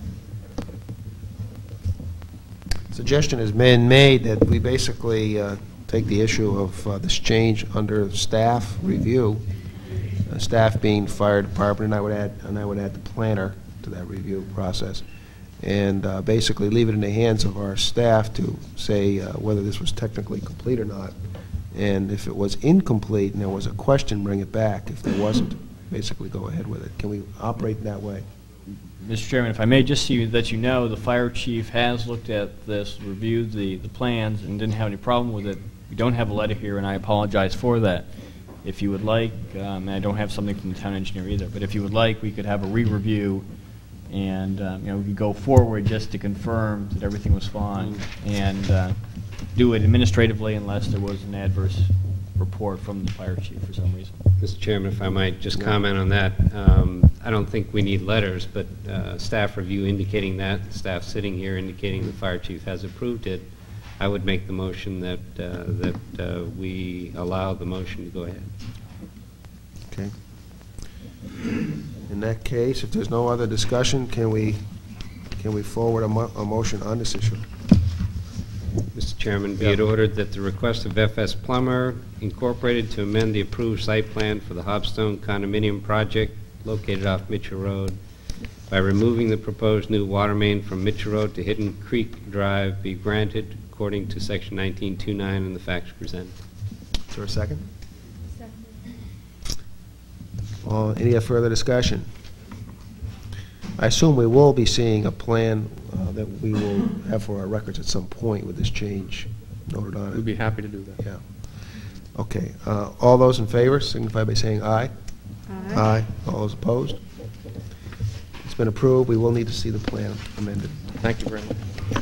Suggestion has been made that we basically uh, take the issue of uh, this change under staff review, uh, staff being fire department, and I would add, and I would add the planner to that review process, and uh, basically leave it in the hands of our staff to say uh, whether this was technically complete or not. And if it was incomplete and there was a question, bring it back. If there wasn't, basically go ahead with it. Can we operate in that way? Mister Chairman, if I may just see that you know, the fire chief has looked at this, reviewed the, the plans, and didn't have any problem with it. We don't have a letter here, and I apologize for that. If you would like, um, and I don't have something from the town engineer either, but if you would like, we could have a re-review, and um, you know, we could go forward just to confirm that everything was fine, and uh, do it administratively unless there was an adverse report from the fire chief for some reason. Mister Chairman, if I might just comment on that. Um, I don't think we need letters, but uh, staff review indicating that, staff sitting here indicating the fire chief has approved it, I would make the motion that, uh, that uh, we allow the motion to go ahead. Okay. In that case, if there's no other discussion, can we, can we forward a, mo a motion on this issue? Mister Chairman, be it ordered that the request of F S Plummer Incorporated to amend the approved site plan for the Hobstone condominium project located off Mitchell Road by removing the proposed new water main from Mitchell Road to Hidden Creek Drive be granted according to section nineteen twenty-nine and the facts presented. Is there a second? Second. Uh, any further discussion? I assume we will be seeing a plan uh, that we will have for our records at some point with this change noted on it. We'd be happy to do that. Yeah. Okay. Uh, all those in favor signify by saying aye. Aye. All those opposed? It's been approved. We will need to see the plan amended. Thank you very much.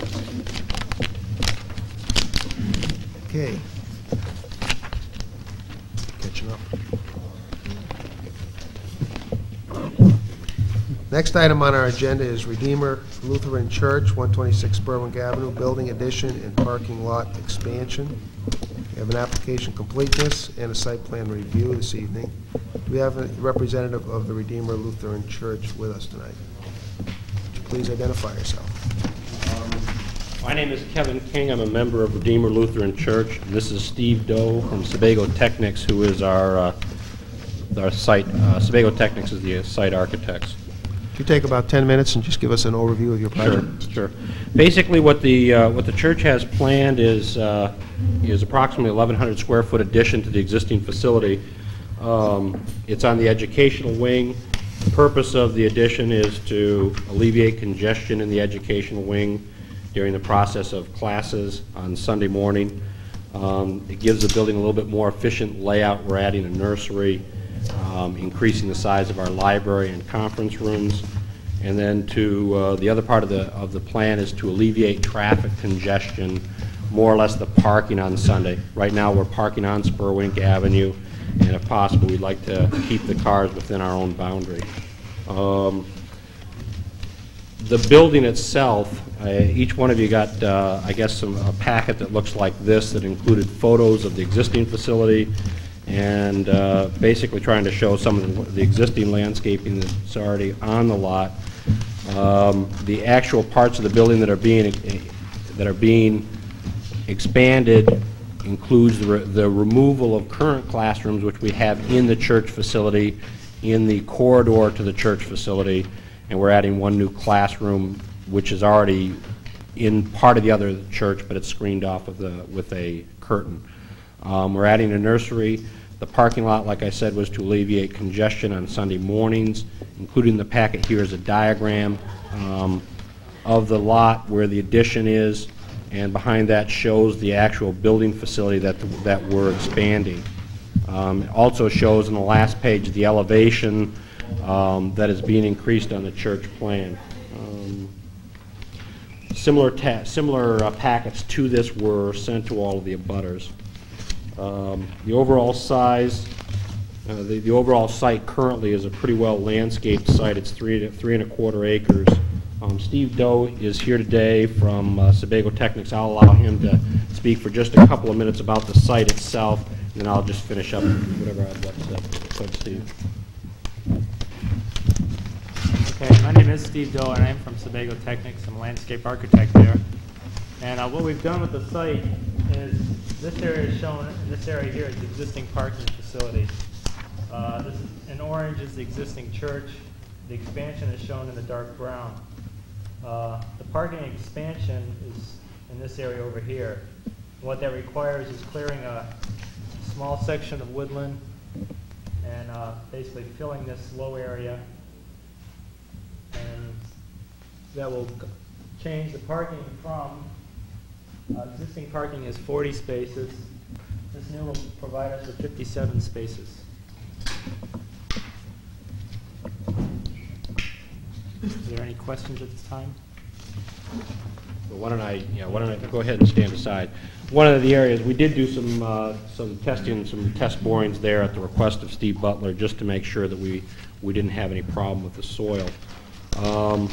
Okay. Catching up. Next item on our agenda is Redeemer Lutheran Church, one twenty-six Berwick Avenue, building addition and parking lot expansion. We have an application completeness and a site plan review this evening. Do we have a representative of the Redeemer Lutheran Church with us tonight? Would you please identify yourself? My name is Kevin King. I'm a member of Redeemer Lutheran Church. And this is Steve Doe from Sebago Technics, who is our uh, our site. Uh, Sebago Technics is the site architects. Could you take about ten minutes and just give us an overview of your project? Sure, sure. Basically, what the uh, what the church has planned is uh, is approximately eleven hundred square foot addition to the existing facility. Um, it's on the educational wing. The purpose of the addition is to alleviate congestion in the educational wing during the process of classes on Sunday morning. Um, it gives the building a little bit more efficient layout. We're adding a nursery, um, increasing the size of our library and conference rooms. And then to uh, the other part of the of the plan is to alleviate traffic congestion, more or less the parking on Sunday. Right now we're parking on Spurwink Avenue, and if possible we'd like to keep the cars within our own boundary. Um, The building itself, uh, each one of you got, uh, I guess, some, a packet that looks like this that included photos of the existing facility and uh, basically trying to show some of the, the existing landscaping that's already on the lot. Um, the actual parts of the building that are being that are being expanded includes the, re the removal of current classrooms, which we have in the church facility, in the corridor to the church facility. And we're adding one new classroom, which is already in part of the other church, but it's screened off of the, with a curtain. Um, we're adding a nursery. The parking lot, like I said, was to alleviate congestion on Sunday mornings. Including the packet here is a diagram um, of the lot where the addition is, and behind that shows the actual building facility that, the, that we're expanding. Um, it also shows on the last page the elevation Um, that is being increased on the church plan. Um, similar ta similar uh, packets to this were sent to all of the abutters. Um, the overall size, uh, the, the overall site currently is a pretty well landscaped site. It's three to three and a quarter acres. Um, Steve Doe is here today from uh, Sebago Technics. I'll allow him to speak for just a couple of minutes about the site itself, and then I'll just finish up whatever I'd like to say. Go ahead, Steve. Okay, my name is Steve Doe, and I'm from Sebago Technics. I'm a landscape architect there. And uh, what we've done with the site is this area is shown, this area here is the existing parking facility. Uh, this is, in orange is the existing church. The expansion is shown in the dark brown. Uh, the parking expansion is in this area over here. What that requires is clearing a small section of woodland and uh, basically filling this low area. And that will change the parking from, uh, existing parking is forty spaces. This new will provide us with fifty-seven spaces. Is there any questions at this time? Well, why don't I, yeah, why don't I go ahead and stand aside. One of the areas, we did do some uh, some testing, some test borings there at the request of Steve Butler, just to make sure that we, we didn't have any problem with the soil. Um,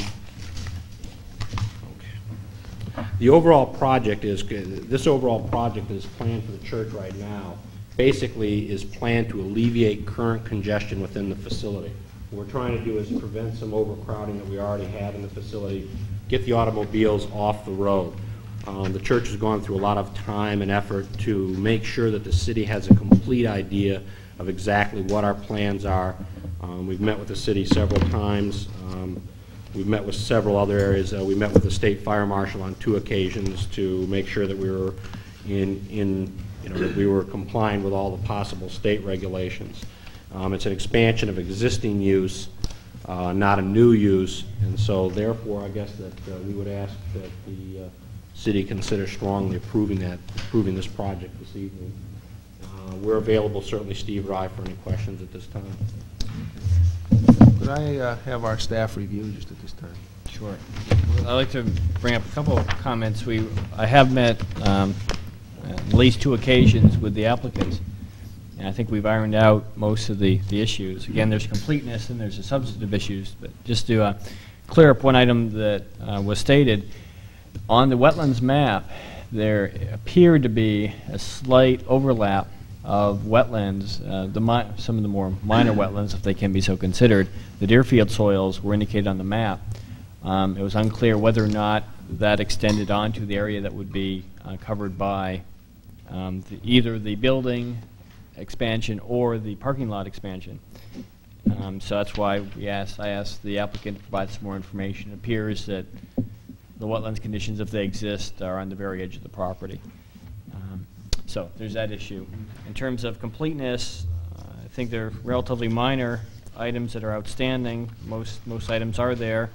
okay. The overall project is, this overall project is planned for the church right now, basically is planned to alleviate current congestion within the facility. What we're trying to do is prevent some overcrowding that we already have in the facility, get the automobiles off the road. Um, the church has gone through a lot of time and effort to make sure that the city has a complete idea of exactly what our plans are. Um, we've met with the city several times. Um, we've met with several other areas. Uh, we met with the state fire marshal on two occasions to make sure that we were in, in you know, that we were complying with all the possible state regulations. Um, it's an expansion of existing use, uh, not a new use, and so therefore I guess that uh, we would ask that the uh, city consider strongly approving that, approving this project this evening. Uh, we're available, certainly Steve or I, for any questions at this time. Could I uh, have our staff review just at this time? Sure. I'd like to bring up a couple of comments. We, I have met um, at least two occasions with the applicants, and I think we've ironed out most of the, the issues. Again, there's completeness and there's the substantive issues, but just to uh, clear up one item that uh, was stated, on the wetlands map, there appeared to be a slight overlap of wetlands, uh, the mi some of the more minor wetlands, if they can be so considered. The Deerfield soils were indicated on the map. Um, it was unclear whether or not that extended onto the area that would be uh, covered by um, the, either the building expansion or the parking lot expansion. Um, so that's why we asked, I asked the applicant to provide some more information. It appears that the wetlands conditions, if they exist, are on the very edge of the property. Um, so there's that issue. In terms of completeness, uh, I think they're relatively minor items that are outstanding. Most, most items are there.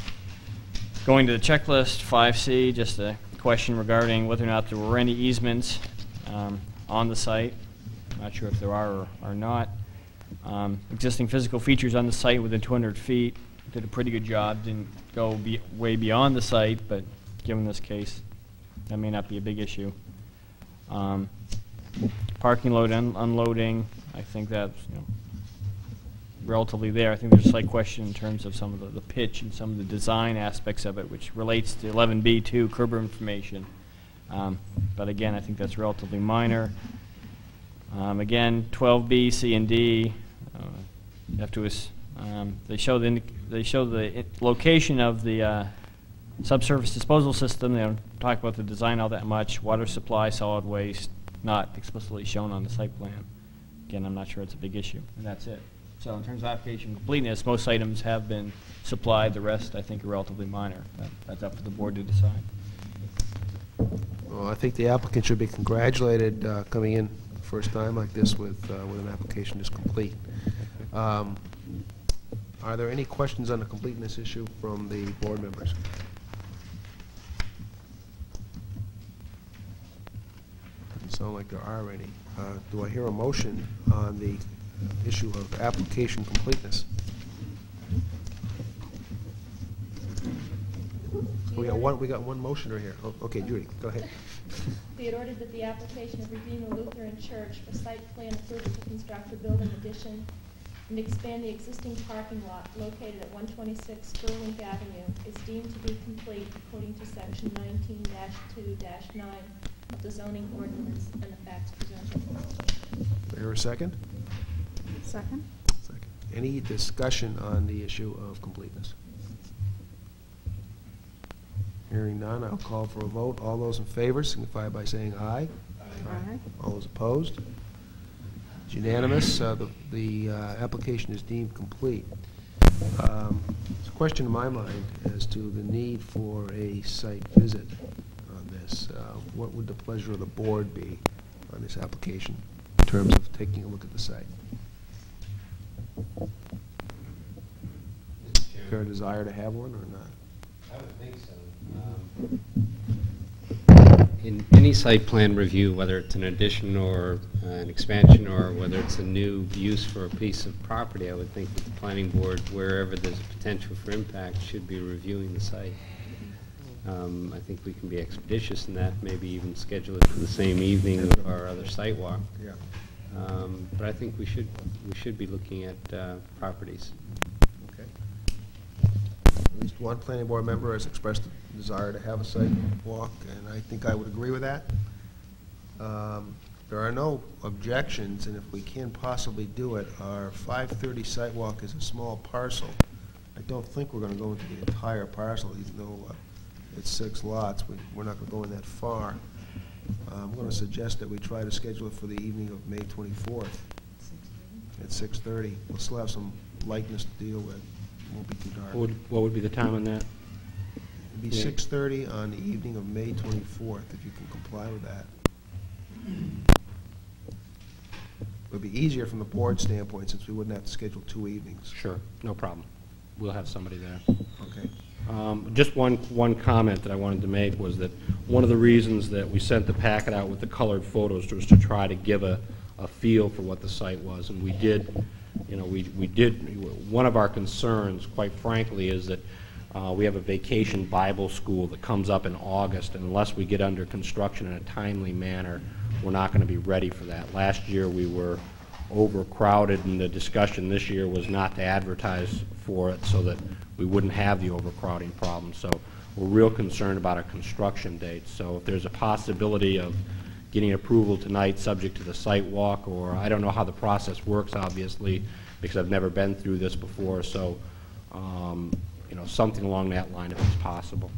Going to the checklist, five C, just a question regarding whether or not there were any easements um, on the site. I'm not sure if there are or, or not. Um, existing physical features on the site within two hundred feet. Did a pretty good job, didn't go be way beyond the site, but given this case, that may not be a big issue. Um, parking load un unloading, I think that's, you know, relatively there. I think there's a slight question in terms of some of the, the pitch and some of the design aspects of it, which relates to eleven B two curb information. Um, but again, I think that's relatively minor. Um, again, twelve B, C, and D, uh, you have to, um, they show the they show the location of the uh, subsurface disposal system. They don't talk about the design all that much. Water supply, solid waste, not explicitly shown on the site plan. Again, I'm not sure it's a big issue, and that's it. So in terms of application completeness, most items have been supplied. The rest, I think, are relatively minor. That, that's up to the board to decide. Well, I think the applicant should be congratulated uh, coming in the first time like this with, uh, with an application that's complete. Um, are there any questions on the completeness issue from the board members? Doesn't sound like there are any. Uh, do I hear a motion on the issue of application completeness? We got one. We got one motioner here. Oh, okay, Judy, go ahead. Be it ordered that the application of Redeemer Lutheran Church for site plan approval to construct a building addition and expand the existing parking lot located at one twenty-six Burlingame Avenue is deemed to be complete according to section nineteen dash two dash nine of the zoning ordinance and the facts presented. Do I hear a second? Second. Second. Any discussion on the issue of completeness? Hearing none, I'll call for a vote. All those in favor signify by saying aye. Aye. All those opposed? It's unanimous. Uh, the the uh, application is deemed complete. Um, there's a question in my mind as to the need for a site visit on this. Uh, what would the pleasure of the board be on this application in terms of taking a look at the site? Is there a desire to have one or not? I would think so. Um, in any site plan review, whether it's an addition or uh, an expansion or whether it's a new use for a piece of property, I would think that the planning board, wherever there's a potential for impact, should be reviewing the site. Um, I think we can be expeditious in that, maybe even schedule it for the same evening of our other site walk. Yeah. Um, but I think we should we should be looking at uh, properties. Okay. At least one planning board member has expressed a desire to have a site walk, and I think I would agree with that. Um, there are no objections, and if we can possibly do it, our five thirty site walk is a small parcel. I don't think we're going to go into the entire parcel, even though uh, it's six lots. We, we're not going to go in that far. Uh, I'm going to suggest that we try to schedule it for the evening of May twenty-fourth at six thirty. We'll still have some lightness to deal with. It won't be too dark. What would, what would be the time on that? It'd be six thirty on the evening of May twenty-fourth, if you can comply with that. It would be easier from the board standpoint, since we wouldn't have to schedule two evenings. Sure, no problem. We'll have somebody there. Okay. Um, Just one, one comment that I wanted to make was that one of the reasons that we sent the packet out with the colored photos was to try to give a, a feel for what the site was. And we did, you know, we, we did, one of our concerns, quite frankly, is that uh, we have a vacation Bible school that comes up in August, and unless we get under construction in a timely manner, we're not going to be ready for that. Last year we were overcrowded, and the discussion this year was not to advertise for it so that we wouldn't have the overcrowding problem. So we're real concerned about a construction date. So if there's a possibility of getting approval tonight subject to the site walk, or I don't know how the process works, obviously, because I've never been through this before, so um, you know, something along that line if it's possible.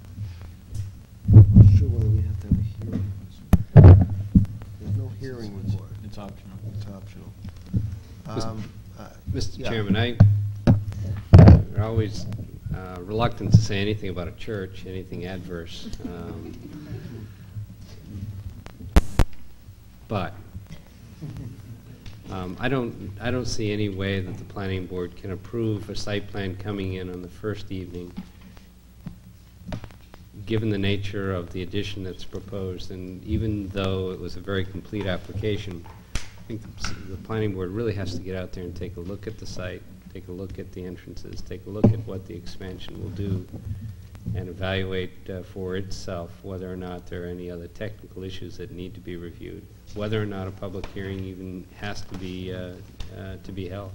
Not sure whether we have to have a hearing. There's no hearing required. It's optional. It's optional. Um, uh, Mister yeah. Chairman, I, we're always uh, reluctant to say anything about a church, anything adverse. Um, but um, I don't, I don't see any way that the planning board can approve a site plan coming in on the first evening, given the nature of the addition that's proposed, and even though it was a very complete application, I think the, the planning board really has to get out there and take a look at the site, take a look at the entrances, take a look at what the expansion will do, and evaluate uh, for itself whether or not there are any other technical issues that need to be reviewed, whether or not a public hearing even has to be, uh, uh, to be held.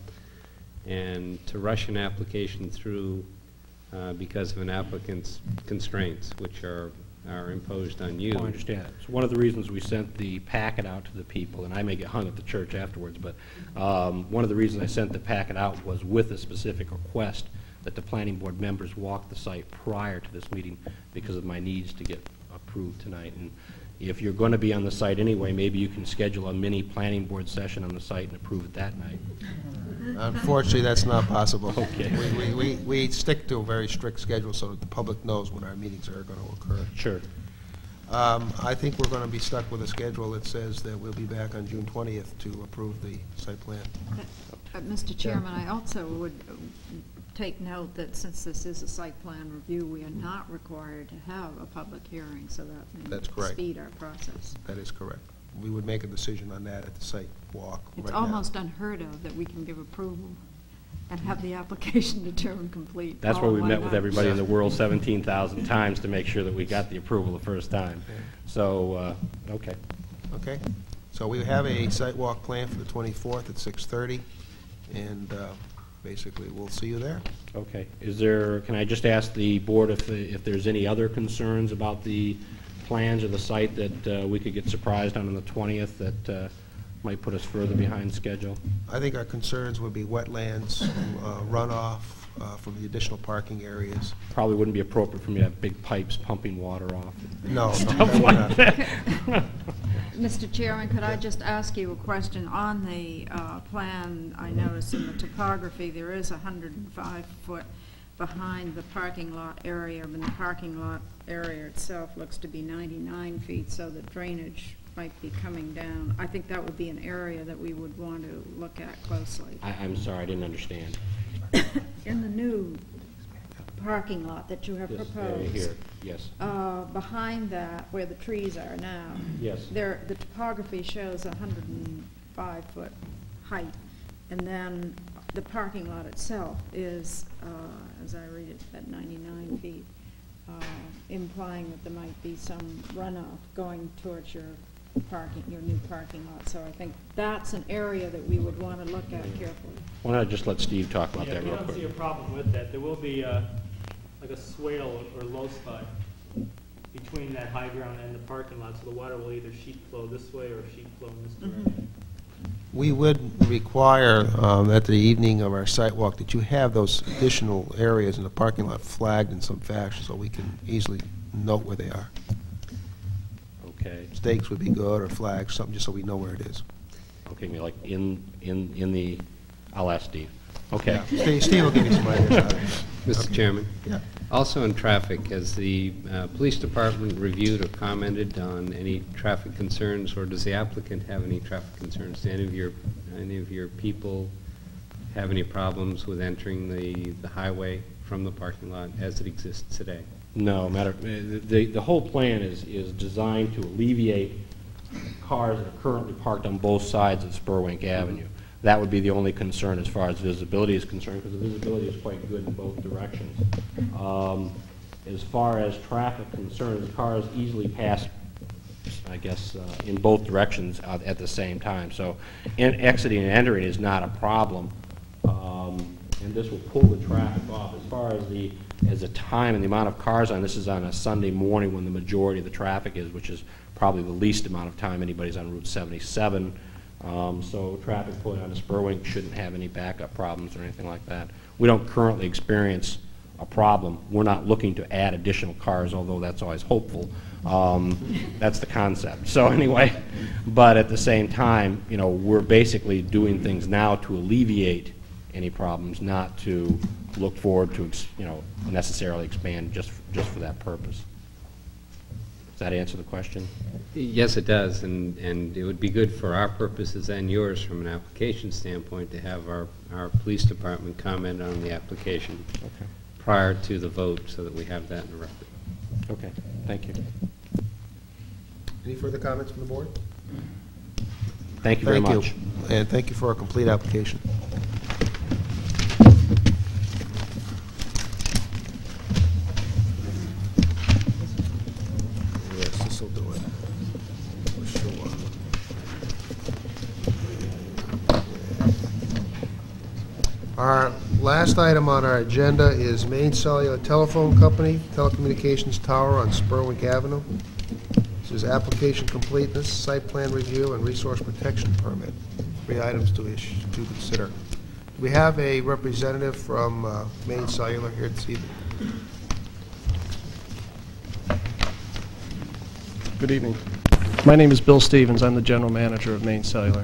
And to rush an application through uh, because of an applicant's constraints, which are, are imposed on you. I understand. It's one of the reasons we sent the packet out to the people, and I may get hung at the church afterwards, but um, one of the reasons I sent the packet out was with a specific request that the planning board members walk the site prior to this meeting because of my needs to get approved tonight. And if you're going to be on the site anyway, maybe you can schedule a mini planning board session on the site and approve it that night. Unfortunately, that's not possible. Okay. We, we, we, we stick to a very strict schedule so that the public knows when our meetings are going to occur. Sure. Um, I think we're going to be stuck with a schedule that says that we'll be back on June twentieth to approve the site plan. But, Mister Chairman, I also would uh, take note that since this is a site plan review, we are not required to have a public hearing, so that That's may correct. speed our process. That is correct. We would make a decision on that at the site walk It's right now. almost unheard of that we can give approval and have the application determined complete. That's all where in we one met with night. everybody in the world seventeen thousand times to make sure that we got the approval the first time. So, uh, okay. Okay. So we have a site walk plan for the twenty-fourth at six thirty, and uh, basically, we'll see you there. Okay. Is there, can I just ask the board if, if there's any other concerns about the plans or the site that uh, we could get surprised on on the twentieth that uh, might put us further behind schedule? I think our concerns would be wetlands, uh, runoff uh, from the additional parking areas. Probably wouldn't be appropriate for me to have big pipes pumping water off. No, no, Stuff that would like not. that. Mister Chairman, could I just ask you a question? On the uh, plan, I noticed in the topography, there is a one hundred five foot behind the parking lot area, and the parking lot area itself looks to be ninety-nine feet, so the drainage might be coming down. I think that would be an area that we would want to look at closely. I, I'm sorry, I didn't understand. In the new parking lot that you have This proposed. area here, yes. Uh, behind that, where the trees are now. Yes. There, the topography shows a one hundred five foot height, and then the parking lot itself is, uh, as I read it, at ninety-nine feet, uh, implying that there might be some runoff going towards your parking, your new parking lot. So I think that's an area that we would want to look at carefully. Why don't I just let Steve talk about Yeah, that we real don't see a quick? problem with that. There will be uh, like a swale or low spot between that high ground and the parking lot, so the water will either sheet flow this way or sheet flow in this direction. We would require um, at the evening of our site walk that you have those additional areas in the parking lot flagged in some fashion so we can easily note where they are. Okay. Stakes would be good, or flags, something just so we know where it is. Okay, like in, in, in the, I'll ask Steve. Okay. Yeah. Steve, Steve will give you some ideas on it. Mister Okay. Chairman? Yeah. Also in traffic, has the uh, police department reviewed or commented on any traffic concerns, or does the applicant have any traffic concerns? Do any of your, any of your people have any problems with entering the, the highway from the parking lot as it exists today? No, matter, the, the, the whole plan is, is designed to alleviate cars that are currently parked on both sides of Spurwink Avenue. That would be the only concern as far as visibility is concerned, because the visibility is quite good in both directions. Um, as far as traffic concerns, cars easily pass, I guess, uh, in both directions uh, at the same time. So in exiting and entering is not a problem. Um, and this will pull the traffic off. As far as the as the time and the amount of cars on, this is on a Sunday morning when the majority of the traffic is, which is probably the least amount of time anybody's on Route seventy-seven. Um, so traffic pulling onto Spurwink shouldn't have any backup problems or anything like that. We don't currently experience a problem. We're not looking to add additional cars, although that's always hopeful. Um, that's the concept. So anyway, but at the same time, you know, we're basically doing things now to alleviate any problems, not to look forward to, you know, necessarily expand just just for that purpose. Does that answer the question? Yes, it does, and, and it would be good for our purposes and yours from an application standpoint to have our, our police department comment on the application okay. prior to the vote so that we have that in the record. Okay, thank you. Any further comments from the board? Thank you very Thank much. you. And thank you for a complete application. Yes, this will do it. For sure. Our last item on our agenda is Maine Cellular Telephone Company, telecommunications tower on Spurwink Avenue. This is application completeness, site plan review, and resource protection permit. Three items to issue, to consider. Do we have a representative from uh, Maine Cellular here this evening? Good evening. My name is Bill Stevens. I'm the general manager of Maine Cellular.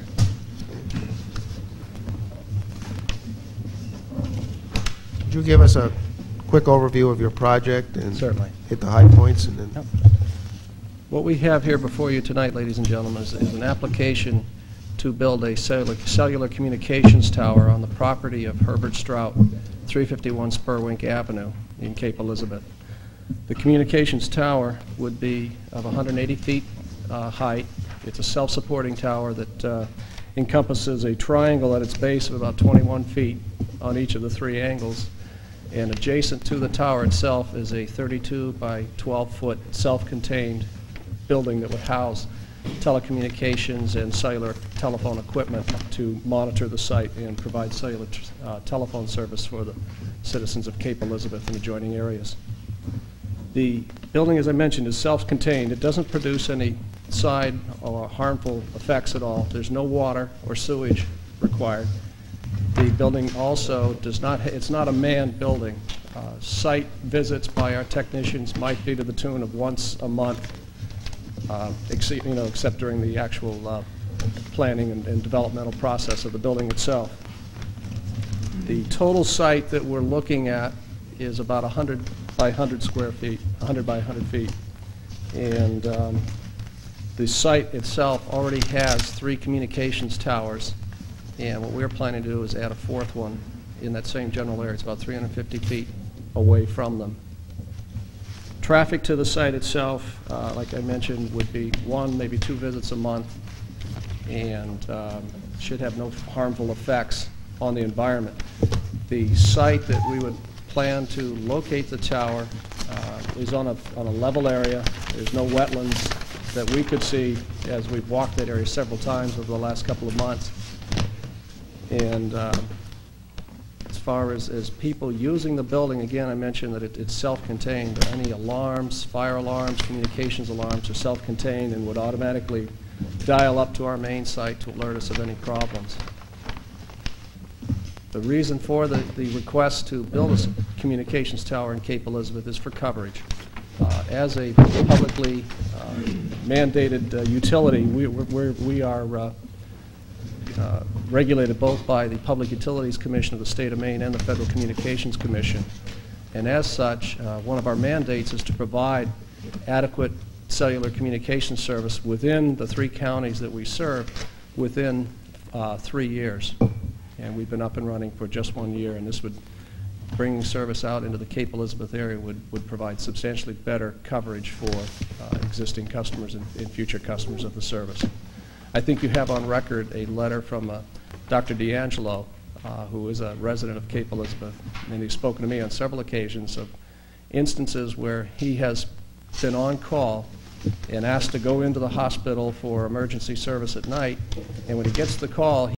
Could you give us a quick overview of your project and Certainly. hit the high points and then? Yep. What we have here before you tonight, ladies and gentlemen, is, is an application to build a cellular, cellular communications tower on the property of Herbert Strout, three fifty-one Spurwink Avenue in Cape Elizabeth. The communications tower would be of one hundred eighty feet uh, height. It's a self-supporting tower that uh, encompasses a triangle at its base of about twenty-one feet on each of the three angles. And adjacent to the tower itself is a thirty-two by twelve foot self-contained building that would house telecommunications and cellular telephone equipment to monitor the site and provide cellular uh, telephone service for the citizens of Cape Elizabeth and adjoining areas. The building, as I mentioned, is self-contained. It doesn't produce any side or harmful effects at all. There's no water or sewage required. The building also does not, it's not a manned building. Uh, site visits by our technicians might be to the tune of once a month, uh, except, you know, except during the actual uh, planning and, and developmental process of the building itself. The total site that we're looking at is about one hundred by one hundred square feet, one hundred by one hundred feet. And um, the site itself already has three communications towers. And what we're planning to do is add a fourth one in that same general area. It's about three hundred fifty feet away from them. Traffic to the site itself, uh, like I mentioned, would be one, maybe two visits a month, and um, should have no harmful effects on the environment. The site that we would plan to locate the tower uh, is on a, on a level area. There's no wetlands that we could see as we've walked that area several times over the last couple of months. And uh, as far as, as people using the building, again, I mentioned that it, it's self-contained. Any alarms, fire alarms, communications alarms are self-contained and would automatically dial up to our main site to alert us of any problems. The reason for the, the request to build a communications tower in Cape Elizabeth is for coverage. Uh, as a publicly uh, mandated uh, utility, we, we're, we are uh, uh, regulated both by the Public Utilities Commission of the State of Maine and the Federal Communications Commission. And as such, uh, one of our mandates is to provide adequate cellular communication service within the three counties that we serve within uh, three years. And we've been up and running for just one year, and this would, bringing service out into the Cape Elizabeth area would, would provide substantially better coverage for uh, existing customers and, and future customers of the service. I think you have on record a letter from uh, Doctor D'Angelo, uh, who is a resident of Cape Elizabeth, and he's spoken to me on several occasions of instances where he has been on call and asked to go into the hospital for emergency service at night, and when he gets the call,